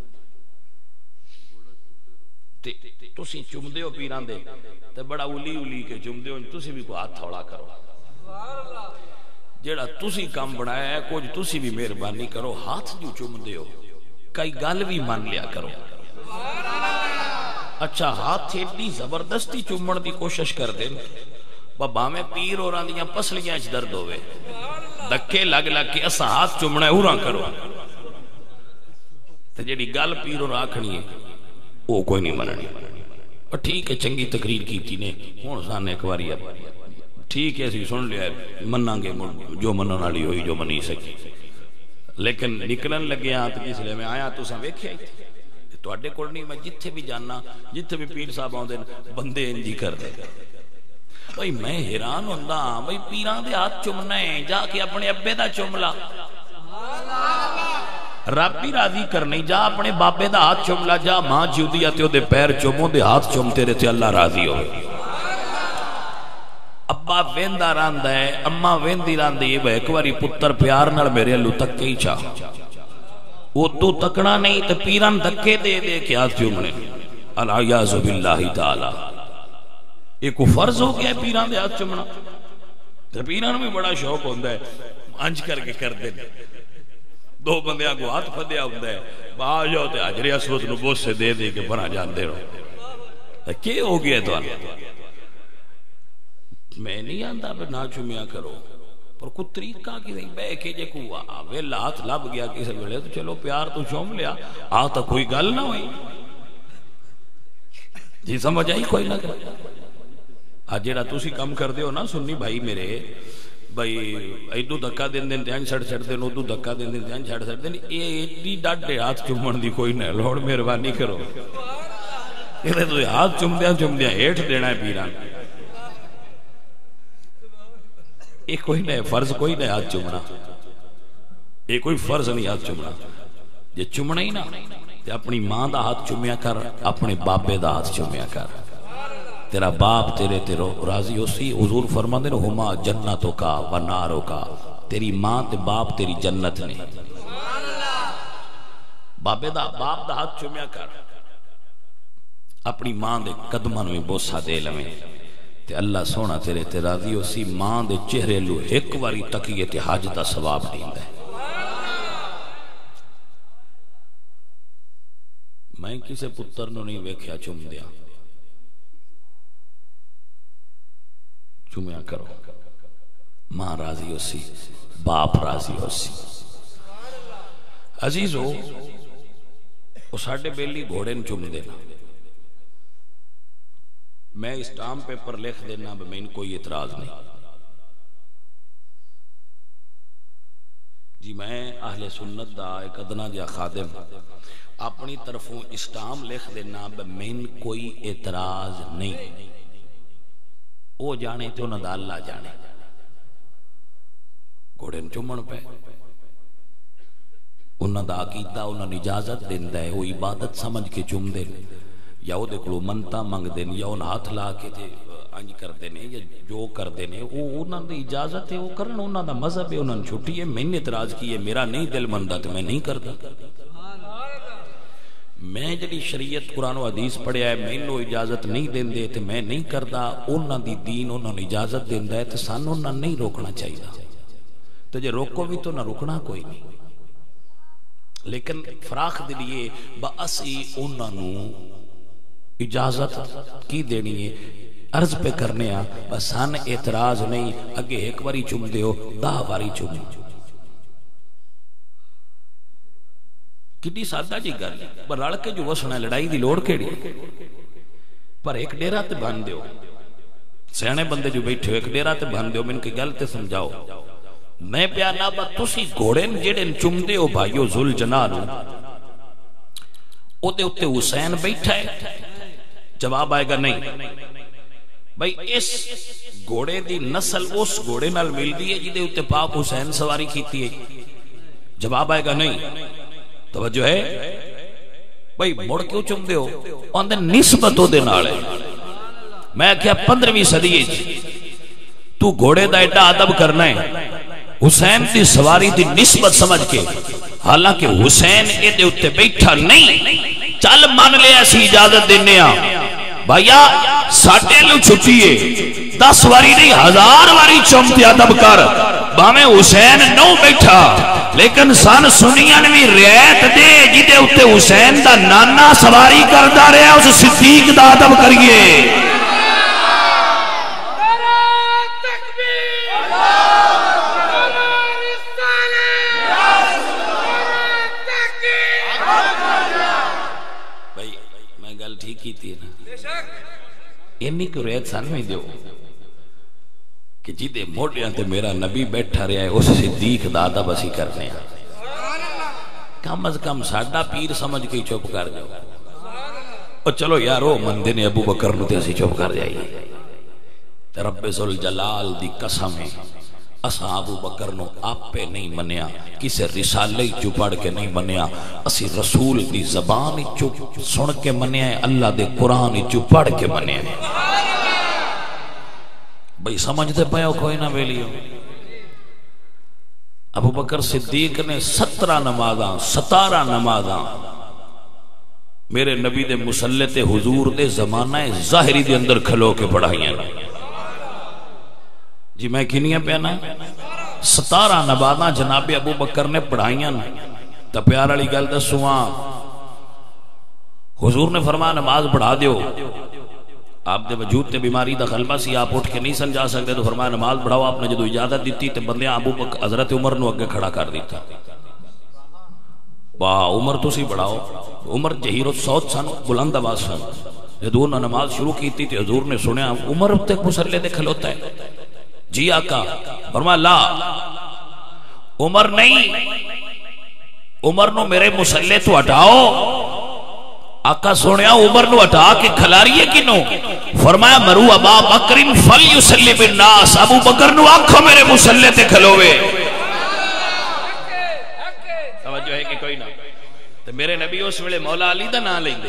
Speaker 1: تسی چومدے ہو پیراں دے تے بڑا اولی اولی کے چومدے ہو، تسی بھی کوئی ہاتھ تھوڑا کرو. جیڑا تسی کام بنایا ہے کچھ تسی بھی مہربانی کرو. ہاتھ جو چومدے ہو کئی گل بھی مان لیا کرو. اچھا ہاتھ ایڈی زبردستی چومن دی کوشش کر دیں بابا میں پیر اور آندیاں پسلیاں اچ درد ہوئے دکھے لگ لگ کے اسا ہاتھ چومنا ہے اوراں کرو. تے جیڑی گل پیر اور آکھنی ہے وہ کوئی نہیں مننی. اور ٹھیک ہے چنگی تقریر کیتی نے ہن سان ایک واری ٹھیک ہے اسی سن لیا مناں گے جو منن والی ہوئی جو منی سکی. لیکن نکلن لگے ہاں تے جس لے میں آیا تساں ویکھیا تواڈے کول نہیں. میں جتھے بھی جانا جتھے بھی پیر صاحب آوندے بندے انجی کر دے. بھئی میں حیران ہوندا ہاں بھئی پیراں دے ہاتھ چومنا ہے جا کے اپنے ابے دا چوملا. رب بھی راضی کرنی جا اپنے بابے دا ہاتھ چوملا. جا ماں جیودی تے او دے پیر چومو دے ہاتھ چومتے رہتے اللہ راضی ہوئے. ابا ویندا رہندا ہے اما ویندی رہندی ہے. ایک واری پتر پیار نال میرے لو تکے ہی چا وہ تو تکنا نہیں تو پیران دکے دے دے کے ہاتھ چومنے. العیاذ باللہ تعالی ایک کو فرض ہو گیا پیران دے ہاتھ چومنا. تو پیران میں بڑا شوق ہوندہ ہے انج کر کے کر دے دو بندیاں کو ہاتھ پھدیا ہوندہ ہے باہر جاؤ تے حجر اسود نو بوس سے دے دے کے بنا جان دے رہو. کیا ہو گیا تو میں نہیں آندہ پر نہ چومیا کرو پر کچھ طریقہ کی نہیں بے کے جے کو ویلا ہاتھ لب گیا کسی ویلے تو چلو پیار تو چوم لیا آ تو کوئی گل نہ ہوئی. جی سمجھ آئی کوئی نہ کر. آج جیڑا تسی کم کر دے ہو نا سنی بھائی میرے بھائی ایڈو دکا دن دن دھیان چھڑ چھڑ دن ادو دکا دن دن دھیان چھڑ چھڑ دن یہ ایڈی ڈاڈے ہاتھ چومن دی کوئی نہ لوڑ مہربانی کرو. یہ تو ہاتھ چوم دیا ہیٹھ دینا ہے پیران. یہ کوئی نہیں فرض کوئی نہیں ہاتھ چومنا. یہ کوئی فرض نہیں ہاتھ چومنا. یہ چومنا ہی نا تے اپنی ماں دا ہاتھ چومیا کر اپنے بابے دا ہاتھ چومیا کر. تیرا باپ تیرے تیرو راضی ہو سی. حضور فرماندے نے ہما جنتوں کا و ناروں کا. تیری ماں تے باپ تیری جنت نے. بابے دا باپ دا ہاتھ چومیا کر اپنی ماں دے قدماں میں بوسا دے لویں تے اللہ سونا تیرے تے راضی ہو سی. ماں دے چہرے لو ایک واری تکیے تے حج دا ثواب دیندا ہے. میں کسے پتر نو نہیں ویکھیا چوم دیا. چومیا کرو ماں راضی ہو سی باپ راضی ہو سی. عزیزو وہ ساڑھے بیلی گھوڑے نے چوم دینا. میں اسٹام پیپر لکھ دینا میں کوئی اعتراض نہیں. جی میں اہل سنت دا ایک ادنا جا خادم اپنی طرفوں اسٹام لکھ دینا میں کوئی اعتراض نہیں، وہ جانے تو نہ دا اللہ جانے۔ گھوڑے چومن پہ انہاں دا عقیدہ انہاں اجازت دیندا ہے، وہ عبادت سمجھ کے چوم دین یا وہ دیکھ لو منتا منگ دین یا انہاں ہاتھ لا کے انج کر دینے یا جو کر دینے، وہ انہاں دی اجازت ہے، وہ کرن انہاں دا مذہب ہے، انہاں نے چھٹی ہے۔ میں نے اعتراض کی ہے، میرا نہیں دل مندا تو میں نہیں کرتا۔ میں جڑی شریعت قرآن و حدیث پڑھیا ہے مینوں اجازت نہیں دیندے تے میں نہیں کردا، انہاں دی دین انہاں نے اجازت دیندا ہے تے سانوں انہاں نہیں روکنا چاہیے، تو جے روکو بھی تو نہ رکنا کوئی نہیں، لیکن فراخ دلیے باسی انہاں نو اجازت کی دینی ہے، عرض پہ کرنے آ بس سن اعتراض نہیں، اگے ایک واری چم دیو 10 واری چم۔ کتنی سادہ جی گل پر رل کے جو وسنا لڑائی دی لوڑ کیڑی، پر ایک ڈیرا تے بن دیو، سیانے بندے جو بیٹھے ہو ایک ڈیرا تے بن دیو، من کی گل تے سمجھاؤ۔ میں پیانا با تسی گھوڑے جڑے چم دیو بھائیو ذل جنان، او دے اتے حسین بیٹھا ہے، جواب آئے گا نہیں۔ بھائی اس گھوڑے دی نسل اس گھوڑے نال مل دی ہے جدے اتے پاک حسین سواری کیتی ہے، جواب آئے گا نہیں۔ توجہ ہے بھائی، مڑ کیوں چم دیو؟ اندر نسبت ہو دے نالے۔ میں کیا 15ویں صدی تو گھوڑے دا ایڈا ادب کرنا ہے حسین دی سواری دی نسبت سمجھ کے، حالانکہ حسین اے دے اتے بیٹھا نہیں، چل مان لے ایسی اجازت دینے آ بھائیا ساٹے لو چھٹیے 10 واری نہیں 1000 واری چمتے ادب کر، باہمیں حسین نو بیٹھا لیکن سن سنیاں بھی رعایت دے جدے اتے حسین دا نانا سواری کردہ رہا، اس صدیق دا ادب کریے۔ بھائی میں گل ٹھیک کی تھی نا، اینی کو رعایت سن میں دیو کہ جدے موڑیاں تے میرا نبی بیٹھا رہا ہے، اس صدیق دا ادب اسی کرنے ہیں۔ کم از کم ساڈا پیر سمجھ کے چپ کر جاؤ، اور چلو یارو مندے نے ابو بکر نو تے اسی چپ کر جائیے۔ رب ذوالجلال دی قسم ہے اساں ابو بکر نو آپے نہیں منیا، کسے رسالے چو پڑھ کے نہیں منیا، اسی رسول دی زبان چو سن کے منیا ہے، اللہ دے قرآن چو پڑھ کے منیا ہے۔ بھئی سمجھتے پہ ہو کوئی نہ بیلیو؟ ابو بکر صدیق نے 17 نمازاں 17 نمازاں میرے نبی دے مسلط حضور دے زمانہ ظاہری دے اندر کھلو کے پڑھائیاں۔ جی میں کنیاں پیانا 17 نمازاں جناب ابو بکر نے پڑھائیاں۔ تا پیار علی گل دسواں، حضور نے فرمایا نماز پڑھا دیو، آپ دے وجود تے بیماری دا غلبہ سی، آپ اٹھ کے نہیں سمجھا سکتے، تو فرمایا نماز پڑھاؤ۔ آپ نے جدو اجازت دیتی تے بندیاں ابو بکر حضرت عمر نو اگے کھڑا کر دیتا، واہ عمر تو سی پڑھاؤ۔ عمر جہیر و صوت سن، بلند آواز سن، جدو انہوں نے نماز شروع کی تھی تے حضور نے سنیا عمر تک مسلے دے کھلوتا ہے، جی آقا۔ فرمایا لا عمر نہیں، عمر نو میرے مسلے تو ہٹاؤ۔ آقا سنیا عمر نو ہٹا کے کھلاریے کنو؟ فرمایا مرو ابا بکر فلیسلی بالناس، ابو بکر نو آنکھو میرے مسلے تے کھلوے۔ توجہ ہے کہ کوئی نہ؟ تو میرے نبی اس ویلے مولا علی دا نام لیں دے،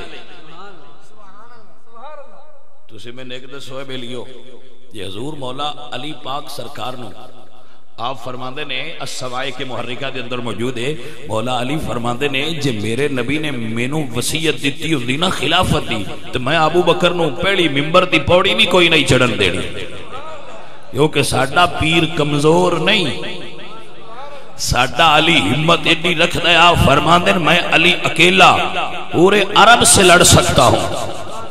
Speaker 1: تو سے میں نیک دس ہوئے بیلیو یہ حضور مولا علی پاک سرکار نو آپ فرماندے نے السوائے کے محرکہ دے اندر موجود ہے، مولا علی فرماندے نے جے میرے نبی نے مینوں وصیت دیتی ہوندی نا خلافت دی، تو میں ابو بکر نو پہلی ممبر دی پوڑی بھی کوئی نہیں چڑھن دینی، کیونکہ ساڈا پیر کمزور نہیں، ساڈا علی ہمت ایڈی رکھتا ہے۔ آپ فرماندے میں علی اکیلا پورے عرب سے لڑ سکتا ہوں۔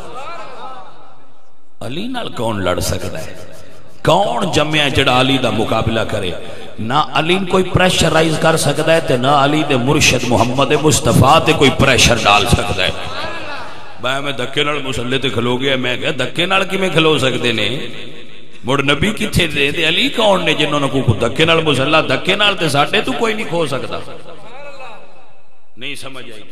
Speaker 1: علی نال کون لڑ سکتا ہے؟ کون جمعہ جڑا علی دا مقابلہ کرے؟ نہ علی کوئی پریشر رائز کر سکتا ہے تے نہ علی دے مرشد محمد مصطفیٰ تے کوئی پریشر ڈال سکتا ہے۔ میں دھکے نال مسلے تے کھلو گیا، میں کہا دھکے نال کی میں کھلو سکتے نے؟ مڑ نبی کتھے دے علی کون نے جنہوں نے کو دھکے نال مصلا دھکے نال تے ساڈے تو کوئی نہیں کھو سکتا. نہیں سمجھ آئی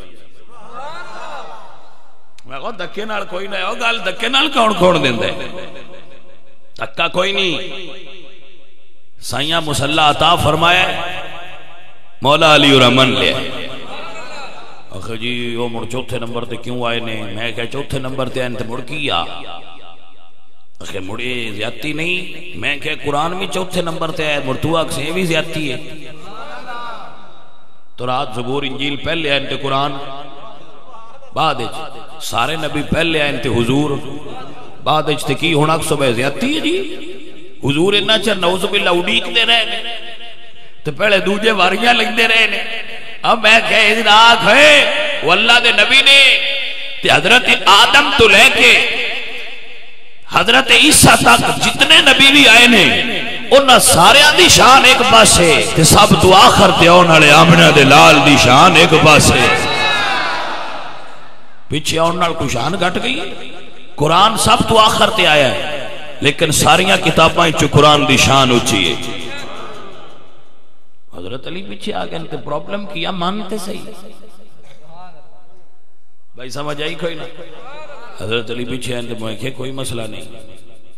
Speaker 1: میں کہو دھکے نال کوئی نہ ہو گل دھکے نال کون کھوڑ دیندا ہے دھکا کوئی نہیں. سائیاں مصلا عطا فرمایا مولا علی اور امن لے آخر جی وہ مڑ چوتھے نمبر تے کیوں آئے نے میں کہا چوتھے نمبر تے آئے تے مڑ کی آ آخر مڑے زیادتی نہیں میں کہا قرآن میں چوتھے نمبر تے آئے مڑ تو آخر سے بھی زیادتی ہے تو رات زبور انجیل پہلے آئے تے قرآن بعد سارے نبی پہلے آئے تے حضور بعد تے کی ہونا صبح زیادتی ہے جی حضور انہا چر نوز باللہ اڈیک دے رہے نے تو پہلے دوجے واریاں لگ دے رہے نے. اب میں کہے ادھر آنکھ ہے وہ اللہ دے نبی نے تے حضرت آدم تو لے کے حضرت عیسیٰ تک جتنے نبی بھی آئے نے انہا سارے دی شان ایک پاسے تے سب تو آخر تے آن والے آمنہ دے لال دی شان ایک پاسے پیچھے آن نال کوئی شان گھٹ گئی. قرآن سب تو آخر تے آیا ہے لیکن ساریاں کتابیں چو قرآن دی شان اچھی ہے. حضرت علی پیچھے آگئے انتے پرابلم کیا مانتے صحیح بھائی سمجھ آئی کوئی نہ. حضرت علی پیچھے انتے موئے کوئی مسئلہ نہیں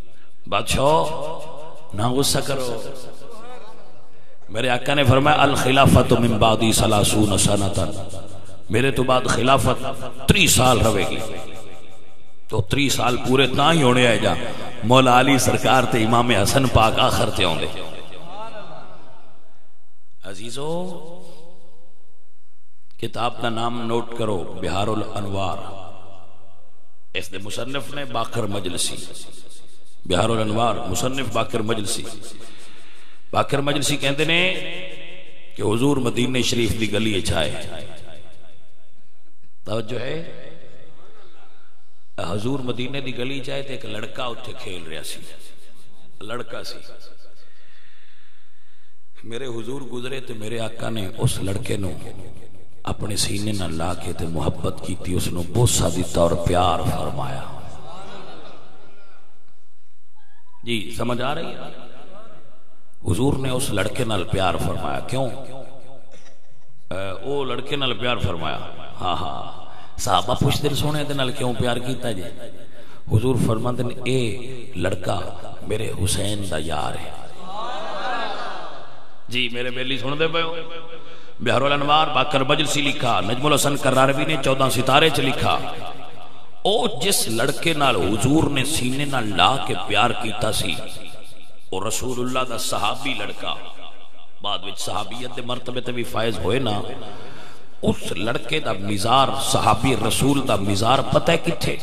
Speaker 1: بادشاہ نہ غصہ کرو. میرے آقا نے فرمایا الخلافت من بعدی 30 سنتا میرے تو بعد خلافت 30 سال رہے گی تو 30 سال پورے تاں ہی ہونے آئے جا مولا علی سرکار تے امام حسن پاک آخر تے ہوں دے. عزیزو کتاب کا نام نوٹ کرو بہار الانوار اس دے مصنف نے باقر مجلسی بہار الانوار مصنف باقر مجلسی. باقر مجلسی کہندے نے کہ حضور مدینہ شریف دی گلی اچھائے توجہ ہے حضور مدینہ دی گلی جائے تے ایک لڑکا اتھے کھیل رہا سی لڑکا سی میرے حضور گزرے تے میرے آقا نے اس لڑکے نو اپنے سینے نہ لا کے تے محبت کی تھی اس نو بوسہ دیتا اور پیار فرمایا. جی سمجھ آ رہی ہے حضور نے اس لڑکے نال پیار فرمایا کیوں او لڑکے نال پیار فرمایا ہاں ہاں صحابہ پوچھ دل سونے دے نال کیوں پیار کیتا جی حضور فرماندے نے اے لڑکا میرے حسین دا یار ہے. جی میرے بیلی سن دے پہو بہار الانوار باقر مجلسی لکھا نجم الحسن کراروی نے 14 ستارے چ لکھا او جس لڑکے نال حضور نے سینے نال لا کے پیار کیتا سی او رسول اللہ دا صحابی لڑکا بعد وچ صحابیت دے مرتبے تے بھی فائز ہوئے نا اس لڑکے دا مزار صحابی رسول دا مزار پتہ ہے کتھے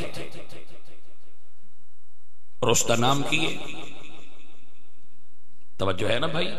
Speaker 1: اور اس دا نام کیے توجہ ہے نا بھائی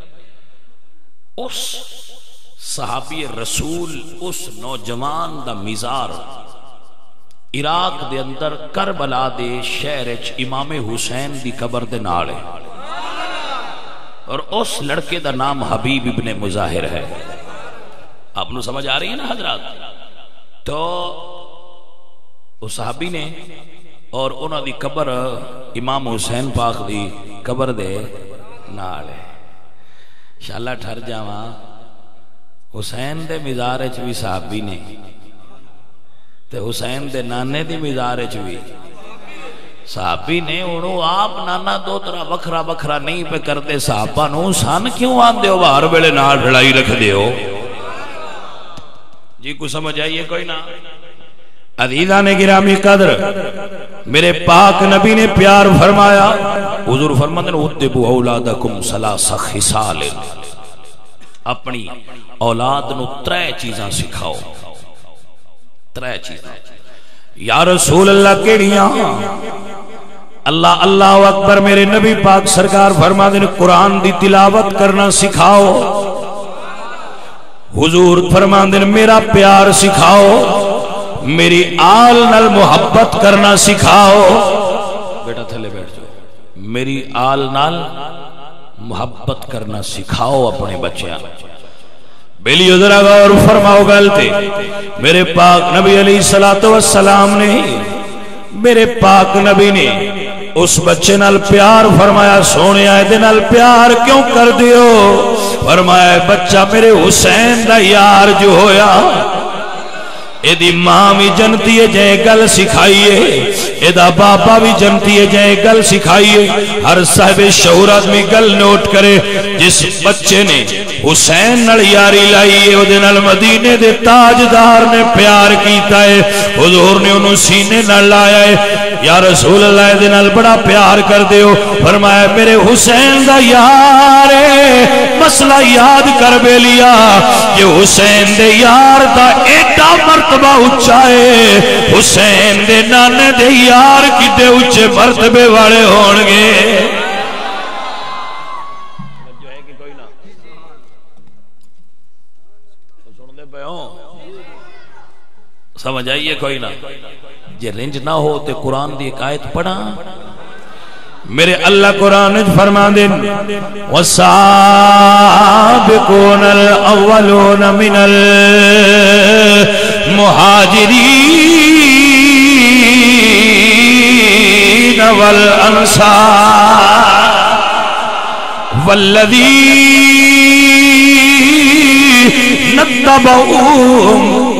Speaker 1: اس صحابی رسول اس نوجوان دا مزار عراق دے اندر کربلا دے شہر امام حسین دی قبر دے نال ہے اور اس لڑکے دا نام حبیب ابن مظاہر ہے. آپ نو سمجھ آ رہی ہے نا حضرات تو اس صحابی نے اور انہاں دی قبر امام حسین پاک دی قبر دے نال ہے. انشاءاللہ ٹھر جاواں حسین دے مزار وچ بھی صحابی نے تے حسین دے نانے دی مزار وچ بھی صحابی نے انہوں آپ نانا دو طرح وکھرا وکھرا نہیں پہ کردے صحابہ نو سان کیوں آن دیو باہر ویلے نال رڑائی رکھ دیو جی کو سمجھ آئیے کوئی نہ. عزیزان گرامی قدر میرے پاک نبی نے پیار فرمایا حضور فرماتے ہیں ادبوا اولادکم ثلاث خصال اپنی اولاد نو 3 چیزاں سکھاؤ 3 چیزاں. یا رسول اللہ کیڑیاں اللہ اللہ اکبر میرے نبی پاک سرکار فرماتے ہیں قرآن دی تلاوت کرنا سکھاؤ. حضور فرماتے ہیں میرا پیار سکھاؤ میری آل نال محبت کرنا سکھاؤ. بیٹا تھلے بیٹھ جاؤ. میری آل نال محبت کرنا سکھاؤ اپنے بچیاں. بیلیو ذرا غور فرماؤ گلتے میرے پاک نبی علیہ السلام نے میرے پاک نبی نے اس بچے نال پیار فرمایا سونے دے نال پیار کیوں کر دیو فرمایا بچہ میرے حسین دا یار جو ہویا ایدی ماں بھی جنتی ہے جائے گل سکھائیے ایدہ بابا بھی جنتی ہے جائے گل سکھائیے ہر صاحب شعور آدمی گل نوٹ کرے جس بچے نے حسین نال یاری لائیے او دے نال مدینے دے تاجدار نے پیار کیتا ہے حضور نے انہوں سینے نال لایا ہے یا رسول اللہ دے نال بڑا پیار کر دیو فرمایا میرے حسین دا یار مسئلہ یاد کر بے لیا یہ حسین دے یار دا ایڈا مرتبہ اچھائے حسین دے نانے دے یار کی دے اچھے مرتبے والے ہونگے سمجھ آئیے کوئی نہ یہ رنج نہ ہو تے قرآن دی ایک آیت پڑھا میرے اللہ قرآن فرما دیں وَالسَّابِقُونَ الْأَوَّلُونَ مِنَ الْمُهَاجِرِينَ وَالْأَنصَارِ وَالَّذِينَ اتَّبَعُوهُمْ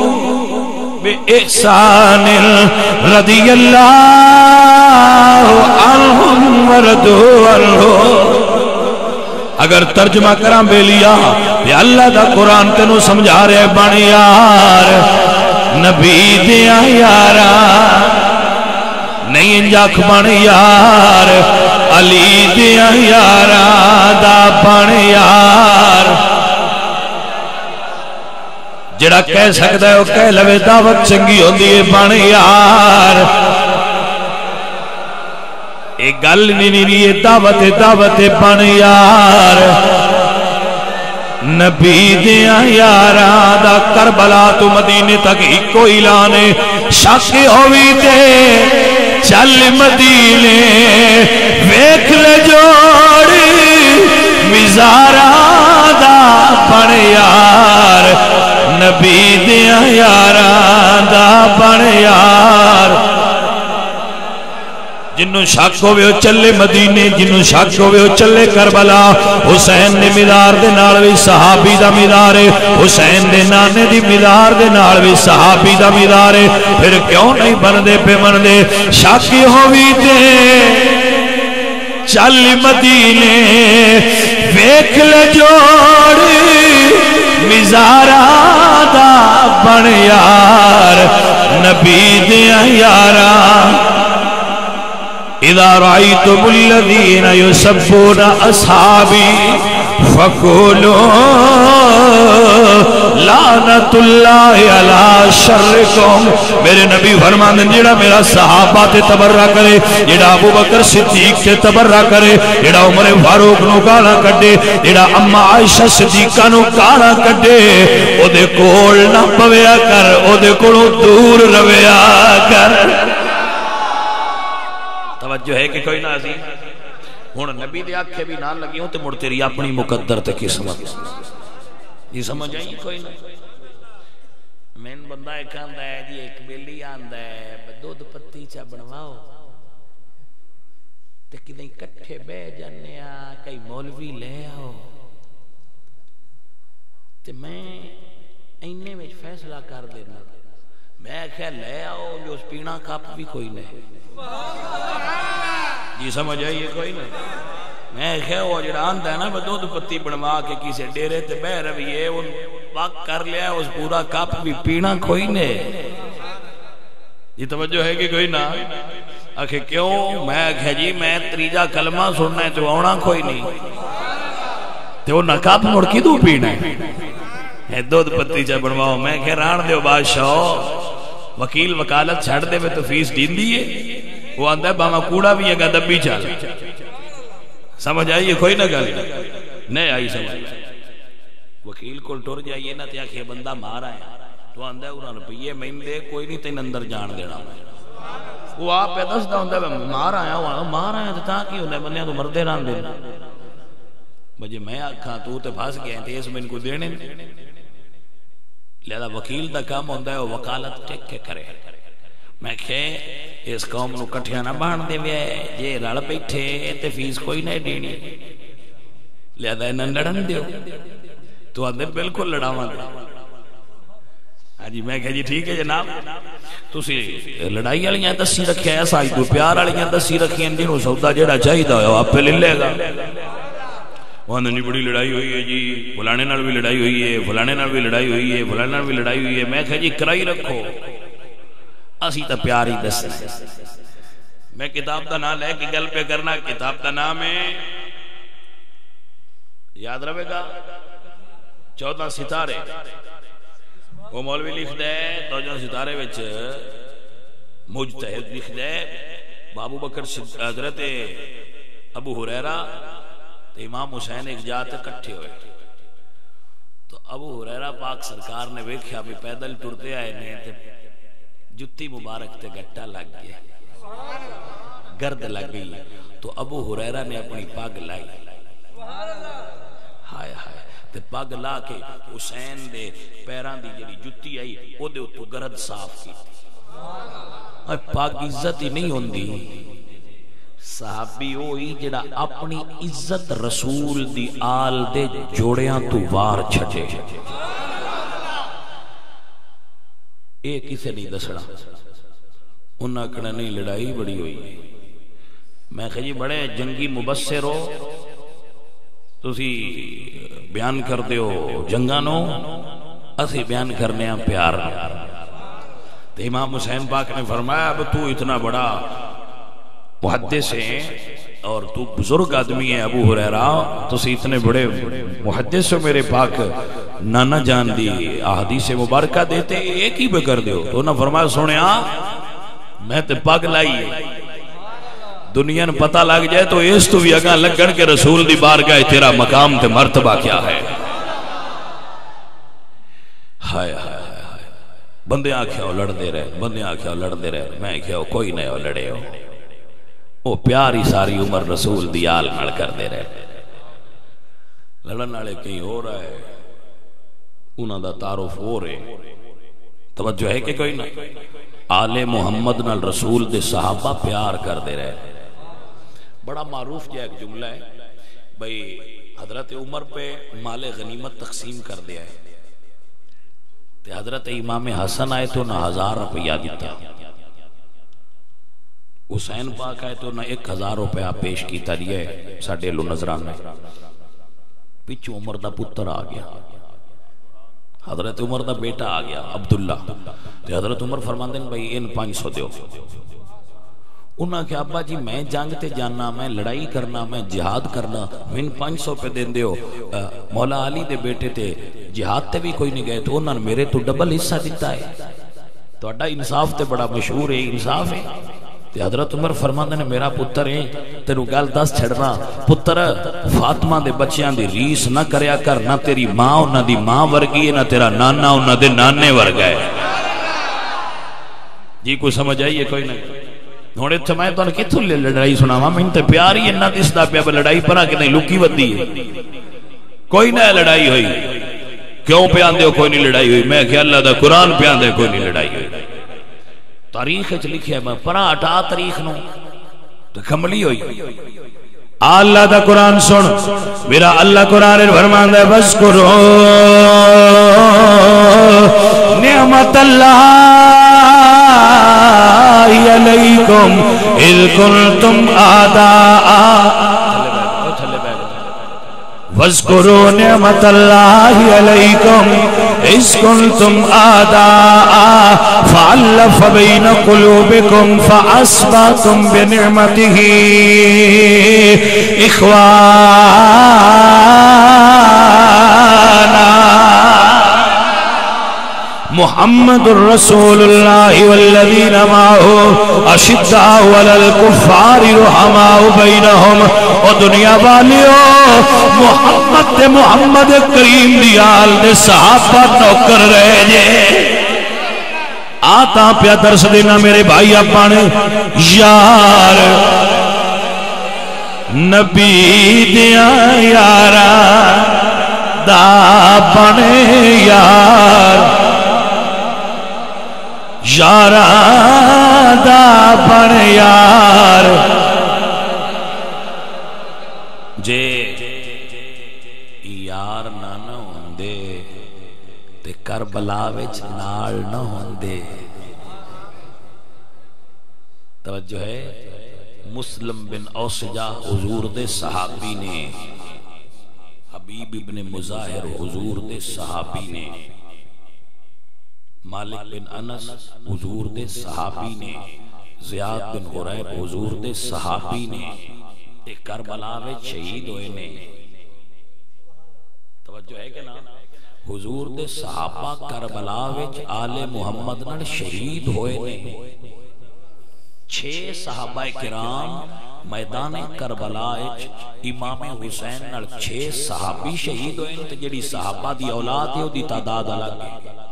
Speaker 1: بِإِحْسَانٍ رَضِيَ اللَّهُ عَنْهُمْ وَرَضُوا عَنْهُ اگر ترجمہ کراں بے لیا یہ اللہ دا قرآن تینوں سمجھا رہے بن یار نبی دیا یارا نہیں انجاک بن یار علی دیا یارا دا بن یار جڑا کہہ سکتا ہے وہ کہہ لوے دعوت چنگی ہوندی ہے بن یار ایک گل نہیں یہ دعوت بن یار نبی دیا یارا دا کربلا تو مدینے تک ہی کوئی لانے شاکی ہوئی تے چل مدینے ویکھ لے جوڑی مزارا دا بن یار نبی دیا یارا دا بن یار جنہوں شک ہوئے ہو چلے مدینے جنہوں شک ہوئے ہو چلے کربلا حسین نے مدار دے نال بھی صحابی دا مدار ہے حسین دے نانے دی مدار دے نال بھی صحابی دا مدار ہے پھر کیوں نہیں بندے پہ مندے شاکی ہوئی دے چل مدینے ویکھ لے جوڑی مزارا دا بن یار نبی دیا یارا اذا رأيتم الذين يسبون أصحابي فقولوا لعنت اللہ علی شرکم میرے نبی فرمان دیں جڑا میرا صحابہ تے تبرہ کرے جڑا ابو بکر صدیق تے تبرہ کرے جڑا عمر فاروق نو گالا کڈے جڑا اما عائشہ صدیقہ نو گالا کڈے او دے کول نہ پویا کر او دے کولوں دور رویا کر توجہ ہے کہ کوئی نہ عزیز ہون نبی دے آنکھیں بھی نہ لگی ہوں تے مڑ تیری اپنی مقدر تے قسمت یہ سمجھ آئی کوئی نہ میں بندہ ایک آندہ ہے جی ایک بیلی آندہ ہے دودھ پتی چا بنواؤ تے کدیں کٹھے بے جانے کئی مولوی لے آؤ تے میں اینے میں فیصلہ کر دینا میں کہہ لے آؤ جو اس پینا کپ بھی کوئی نہیں جی سمجھ آئیے کوئی نہیں میں کہہ وہ جڑا آندہ ہے نا دودھ پتی بنوا کے کسی ڈیرے تے بہ رویے ان وقت کر لیا اس پورا کپ بھی پینا کوئی نہیں یہ توجہ ہے کہ کوئی نہ آکھے کیوں میں کہہ جی میں تریجا کلمہ سننا ہے تو آنا کوئی نہیں تو وہ نہ کپ مڑ کی دو پینا ہے دودھ پتی چا بنواؤ میں کہہ ران دیو بادشاہ وکیل وکالت چھڑ دے میں تو فیس دین دیئے وہ آندہ ہے باما کوڑا بھی اگا دبی چال سمجھ آئیے کوئی نہ گل نہیں آئی سمجھ وکیل کو ٹور جائیے نہ تیا کہ بندہ مارا ہے تو آندہ ہے انہوں نے پیئے میں دے کوئی نہیں تین اندر جان دینا وہ آپ پہ دس دا ہوندہ ہے مارا ہے مارا ہے تا کی ہوندہ ہے بندیاں تو مردے ران دینا بجے میں آکھاں تو تے پھاس گئے ہیں تیس میں ان کو دینے لہذا وکیل دا کام ہوندہ ہے وہ وکالت ٹیک کے کرے میں کہ اس قوم نو کٹھیا نہ بان دے وے جے رل بیٹھے تے فیس کوئی نہیں دینی لہذا انہاں لڑن دیو تو اندر بالکل لڑاواں دے ہاں جی میں کہ جی ٹھیک ہے جناب تسی لڑائی والیاں دسی رکھیا ایسا ہی کوئی پیار والیاں دسی رکھیاں جنوں سودا جیڑا چاہیدا ہویا آپ پہ لے لے گا وہاں نہیں بڑی لڑائی ہوئی ہے جی فلانے نال بھی لڑائی ہوئی ہے فلانے نال بھی لڑائی ہوئی ہے فلانے نال بھی لڑائی ہوئی ہے میں کہ جی کرائی رکھو اسی تا پیار ہی دسنا میں کتاب دا نام لے کے گل پہ کرنا کتاب دا نام ہے یاد رہے گا 14 ستارے وہ مولوی لکھ دے 14 ستارے وچ مجتہد لکھ دے ابو بکر حضرت ابو ہریرہ امام حسین ایک جات کٹھے ہوئے تو ابو ہریرہ پاک سرکار نے ویکھیا بھی پیدل ٹرتے آئے نے تے جتی مبارک تے گٹا لگ گیا گرد لگ گئی تو ابو ہریرہ نے اپنی پاگ لائی ہائے ہائے تے پاگ لا کے حسین دے پیران دی جڑی جتی آئی او دے تو گرد صاف کی پاگ عزت ہی نہیں ہوندی صحابی ہوئی جڑا اپنی عزت رسول دی آل دے جوڑیاں تو وار چھٹے اے کسے نہیں دسڑا انہاں کڑا نہیں لڑائی بڑی ہوئی میں کہ جی بڑے جنگی مبصر ہو تسی بیان کر دیو جنگانو اسی بیان کرنے ہیں پیار تو امام حسین پاک نے فرمایا اب تو اتنا بڑا محدث ہیں اور تو بزرگ آدمی ہے ابو ہریرہ تو سے اتنے بڑے محدث ہو میرے پاک نانا جان دی احادیث مبارکہ دیتے ایک ہی بے کر دیو تو انہوں فرمایا سونے میں تے پاک لائی ہے دنیا نے پتہ لگ جائے تو اس تو بھی اگاں لگن کے رسول دی بارگاہ تیرا مقام تے مرتبہ کیا ہے ہائے ہائے ہائے بندے آنکھیں ہو لڑ دے رہے بندے آنکھیں ہو لڑ دے رہے میں کہ کوئی نہیں ہو لڑے ہو وہ پیاری ساری عمر رسول دی آل مل کر دے رہے لڑن والے کہیں ہو رہا ہے انہاں دا تعارف ہو رہے توجہ ہے کہ کوئی نہ آل محمد نال رسول دے صحابہ پیار کر دے رہے بڑا معروف جا ایک جملہ ہے بھئی حضرت عمر پہ مال غنیمت تقسیم کر دیا ہے تے حضرت امام حسن آئے تو نہ 1000 روپیہ دیتا حسین پاک آئے تو نہ 1000 روپیہ پیش کیتا دیا ہے ساڑھے لو نظران میں پیچھو عمر دا پتر آ گیا حضرت عمر دا بیٹا آ گیا عبداللہ تو حضرت عمر فرماندے ہیں بھائی ان 500 دیو انہاں کہ ابا جی میں جنگ تے جاننا میں لڑائی کرنا میں جہاد کرنا ان 500 پہ دین دیو مولا علی دے بیٹے تے جہاد تے بھی کوئی نہیں گئے تو انہاں میرے تو ڈبل حصہ دیتا ہے تو اڈا انصاف تے بڑا مشہور ہے انصاف ہے تے حضرت عمر فرماندے نے میرا پتر ہے تیرو گل دس چھڑنا پتر فاطمہ دے بچیاں دی ریس نہ کریا کر نہ تیری ماں انہاں دی ماں ورگی ہے نہ تیرا نانا انہاں دے نانے ورگا ہے جی کوئی سمجھ آئیے کوئی نہیں ہونے تو میں تو نے کتھوں لے لڑائی سناواں میں تے پیار ہی انہاں دسدا پیا لڑائی پرا کہ نہیں لکی ودی ہے کوئی نہ لڑائی ہوئی کیوں پہ آندے ہو کوئی نہیں لڑائی ہوئی میں کہ اللہ دا قرآن پہ آندے کوئی نہیں لڑائی ہوئی تاریخ لکھی ہے میں پرا ہٹا تاریخ نو تو کملی ہوئی اللہ دا قرآن سن میرا اللہ قرآن فرمان دے بس کرو نعمت اللہ علیکم اذ کنتم آداء وَاذْكُرُوا نِعْمَةَ اللَّهِ عَلَيْكُمْ إِذْ كُنْتُمْ أَعْدَاءً فَأَلَّفَ بَيْنَ قُلُوبِكُمْ فَأَصْبَحْتُمْ بِنِعْمَتِهِ إِخْوَانًا محمد الرسول اللہ والذین معه اشداء علی الکفار رحماء بینہم او دنیا والیو محمد کریم دیال دے صحابہ نوکر رہے جے آتا پیا درس دینا میرے بھائی اپنے یار نبی دیا یارا دا بنے یار یارا دا بن یار جے یار نہ ہوندے تے کربلا وچ نال نہ ہوندے. توجہ ہے. مسلم بن اوسجا حضور دے صحابی نے، حبیب ابن مظاہر حضور دے صحابی نے، مالک بن انس حضور دے صحابی نے، زیاد بن غریب حضور دے صحابی نے، ایک کربلا وچ شہید ہوئے نے. توجہ ہے کہ نا. حضور دے صحابہ کربلا وچ آل محمد نال شہید ہوئے نے. 6 صحابہ کرام میدان کربلا وچ امام حسین نال 6 صحابی شہید ہوئے تے جڑی صحابہ دی اولاد ہے او دی تعداد الگ ہے.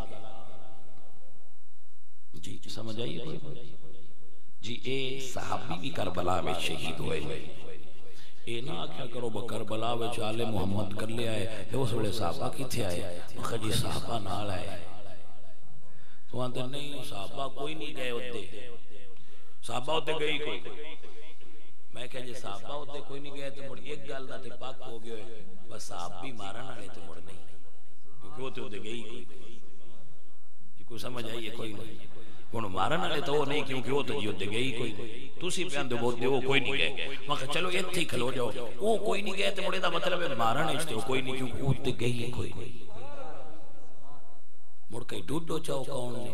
Speaker 1: جی سمجھ آئیے کوئی جی. اے صحابی بھی کربلا وچ شہید ہوئے. اے نہ آکھیا کرو کربلا وچ آل محمد کر لیا ہے اس ویلے صحابہ کتھے آئے؟ جی صحابہ نال آئے. تو آندے نہیں صحابہ کوئی نہیں گئے ہوتے، صحابہ ہوتے گئی کوئی. میں کہا جی صحابہ ہوتے کوئی نہیں گئے تو مڑ ایک گل دا تے پاک ہو گئے ہوئے بس صحابی مارن والے تے مڑ نہیں کیونکہ ہوتے گئی کوئی. کوئی سمجھ آئیے کوئی نہیں. ہن مارن والے تو وہ نہیں کیونکہ وہ تو جی ہوتے گئی کوئی. تسی پیاندے بولتے وہ کوئی نہیں گئے. میں کہا چلو ایتھے ہی کھلو جاؤ. وہ کوئی نہیں گئے تے مڑ دا مطلب ہے مارن وچ تے کوئی نہیں کیونکہ ہوتے گئی کوئی نہیں. مڑ کے ڈوڈو چاؤ کون نے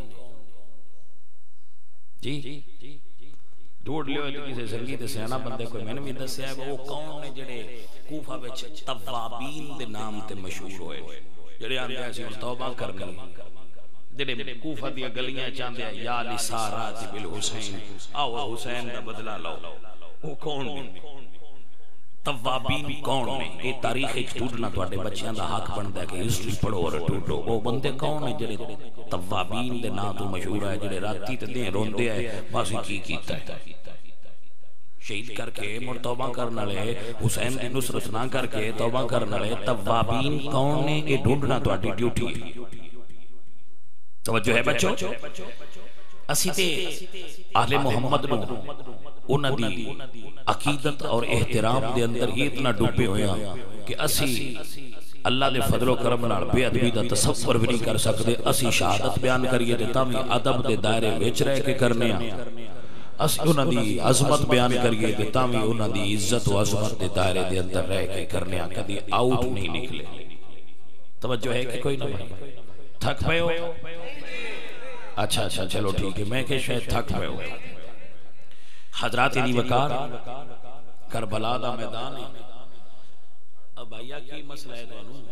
Speaker 1: جی ڈوڑ لیو تو کسی سنگیت سیانا بندے کوئی میں نے بھی دسیا ہے وہ کون نے جڑے کوفہ وچ توابین دے نام تے مشہور ہوئے جڑے آندے اسی توبہ کرنی جڑے کوفہ دی گلیاں چاندے یا لسارات بالحسین آو حسین دا بدلہ لو. وہ کون نے توابین کون نے؟ یہ تاریخ ڈھونڈنا تواڈے بچیاں دا حق بندا ہے کہ ہسٹری پڑھو اور ڈھونڈو. وہ بندے کون نے جڑے توابین دے نام تو مشہور ہے جڑے راتی تے دن روندے ہیں بس کی کیتا ہے شہید کر کے مڑ توبہ کرنے والے حسین دی نصرت نہ کر کے توبہ کرنے والے توابین کون نے؟ یہ ڈھونڈنا تواڈی ڈیوٹی ہے. توجہ ہے بچوں. اسی تے اہل محمد نو انہاں دی عقیدت اور احترام دے اندر ہی اتنا ڈوبے ہوئے ہیں کہ اسی اللہ دے فضل و کرم نال بے ادبی دا تصور بھی نہیں کر سکتے. اسی شہادت بیان کریے تے تاں وی ادب دے دائرے وچ رہ کے کرنے ہیں. اسی انہاں دی عظمت بیان کریے تے تاں وی انہاں دی عزت و عظمت دے دائرے دے اندر رہ کے کرنے ہیں. کبھی آؤٹ نہیں نکلے. توجہ ہے کہ کوئی نہ تھک پئے ہو؟ اچھا چلو ٹھیک ہے. میں کہ شاید تھک پئے ہو. حضرات دی وقار کربلا دا میدان ہے. اب بھائیا کی مسئلہ ہے دونوں؟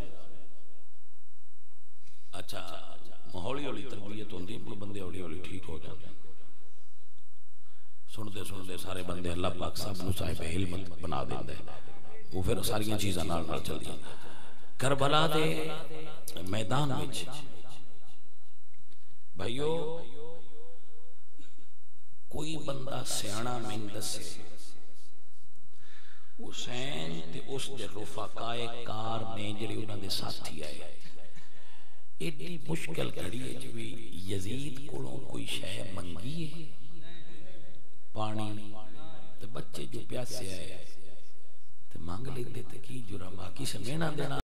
Speaker 1: اچھا ہولی ہولی تربیت ہوندی بندے ہولی ہولی ٹھیک ہو جاتے ہیں. سن دے سارے بندے اللہ پاک صاحب نو صاحب علم بنا دیندا ہے. وہ پھر ساریاں چیزاں نال چل دی. کربلا دے میدان وچ بھائیو کوئی بندہ سیانا میں دسے حسین تے اس دے رفقائے کار نے جڑے انہاں دے ساتھی آئے ایڈی مشکل گھڑی ہے جو یزید کولوں کوئی شے منگی ہے پانی تے بچے جو پیاسے آئے تے مانگ لیندے تے کی جرم باقی سے میں نہ دینا